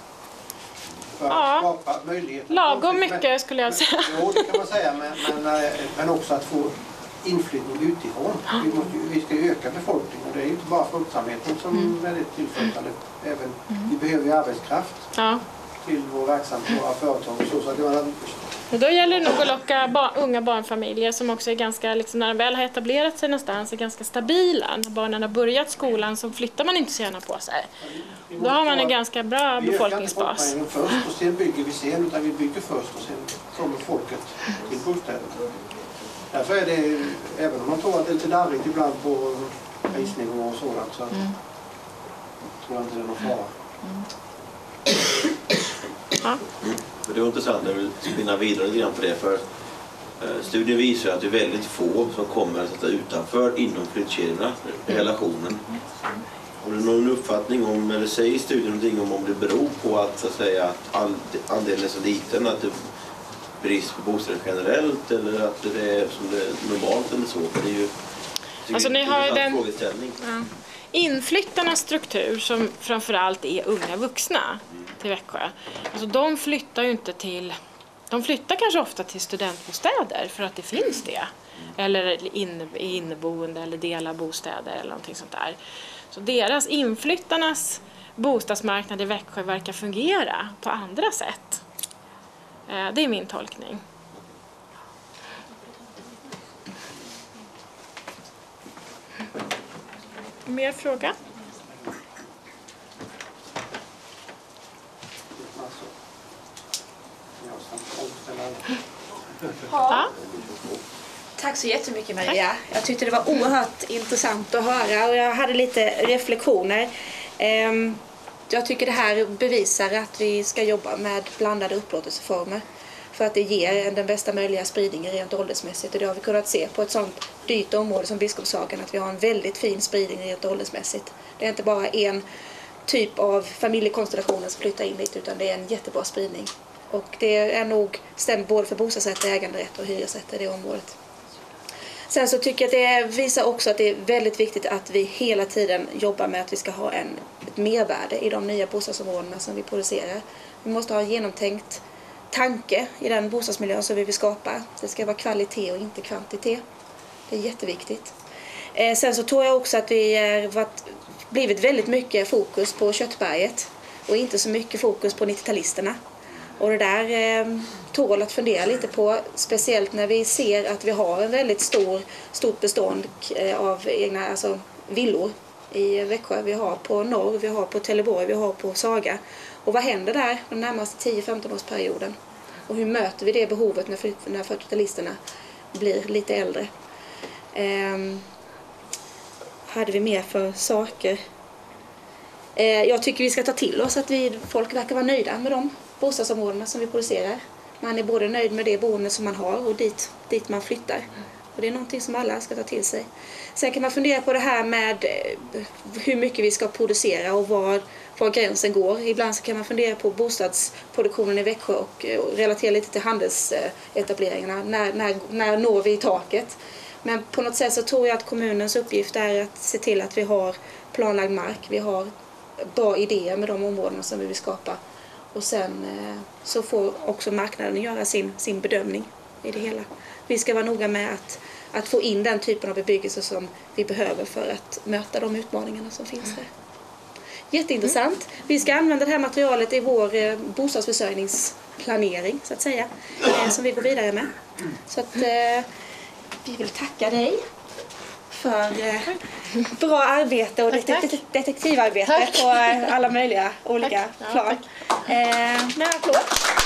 För att skapa möjligheter. Lagom mycket skulle jag säga. Jo, det kan man säga, men också att få inflyttning utifrån. Vi ska ju öka befolkningen. Det är ju inte bara fruktsamheten som är väldigt tillfredsställande. Även vi behöver ju arbetskraft till vår verksamhet, våra företag och så att det och då gäller det nog att locka unga barnfamiljer som också är ganska, liksom, när de väl har etablerat sig någonstans, är ganska stabila. När barnen har börjat skolan så flyttar man inte så gärna på sig. Då har man en ganska bra befolkningsbas. Vi ökar inte först och sen bygger vi sen, utan vi bygger först och sen kommer folket till bostäder. Därför är det, även om man tror att det är lite darrigt ibland på prisnivå och sådant, så tror jag inte det är någon fara. Det var intressant när du spinnar vidare lite grann på det, för studien visar att det är väldigt få som kommer att sätta utanför inom flyttkedjorna, relationen. Har du någon uppfattning om, eller säger studien någonting om det beror på att, så att säga, att andelen är så liten, att det är brist på bostäder generellt, eller att det är som det är normalt eller så? För det är ju alltså ni har ju den frågeställning. Ja. Inflyttarnas struktur som framförallt är unga vuxna till Växjö. Alltså de flyttar ju inte till, de flyttar kanske ofta till studentbostäder för att det finns det. Eller inneboende eller dela bostäder eller någonting sånt där. Så deras inflyttarnas bostadsmarknad i Växjö verkar fungera på andra sätt. Det är min tolkning. Mer fråga? Ja. Tack så jättemycket Maria. Jag tyckte det var oerhört intressant att höra och jag hade lite reflektioner. Jag tycker det här bevisar att vi ska jobba med blandade upplåtelseformer för att det ger den bästa möjliga spridningen rent åldersmässigt. Och det har vi kunnat se på ett sånt dyrt område som Biskopshagen, att vi har en väldigt fin spridning rent åldersmässigt. Det är inte bara en typ av familjekonstellationer som flyttar in dit, utan det är en jättebra spridning. Och det är nog stämt både för bostadsrätt, äganderätt och hyresrätt i det området. Sen så tycker jag att det visar också att det är väldigt viktigt att vi hela tiden jobbar med att vi ska ha ett mervärde i de nya bostadsområdena som vi producerar. Vi måste ha en genomtänkt tanke i den bostadsmiljön som vi vill skapa. Det ska vara kvalitet och inte kvantitet. Det är jätteviktigt. Sen så tror jag också att vi har blivit väldigt mycket fokus på Köttberget och inte så mycket fokus på 90-talisterna. Och det där tål att fundera lite på, speciellt när vi ser att vi har en väldigt stort bestånd av egna, alltså villor i Växjö. Vi har på Norr, vi har på Trelleborg, vi har på Saga. Och vad händer där den närmaste 10-15 årsperioden? Och hur möter vi det behovet när 40-talisterna blir lite äldre? Hade vi mer för saker? Jag tycker vi ska ta till oss att folk verkar vara nöjda med de bostadsområdena som vi producerar. Man är både nöjd med det boende som man har och dit man flyttar. Och det är någonting som alla ska ta till sig. Sen kan man fundera på det här med hur mycket vi ska producera och var gränsen går. Ibland så kan man fundera på bostadsproduktionen i Växjö och relatera lite till handelsetableringarna. När når vi i taket? Men på något sätt så tror jag att kommunens uppgift är att se till att vi har planlagd mark. Vi har bra idéer med de områdena som vi vill skapa. Och sen så får också marknaden göra sin bedömning i det hela. Vi ska vara noga med att få in den typen av bebyggelse som vi behöver för att möta de utmaningarna som finns där. Jätteintressant. Vi ska använda det här materialet i vår bostadsförsörjningsplanering så att säga, som vi går vidare med. Så att vi vill tacka dig för bra arbete och detektivarbete på alla möjliga olika plan. Med applåd.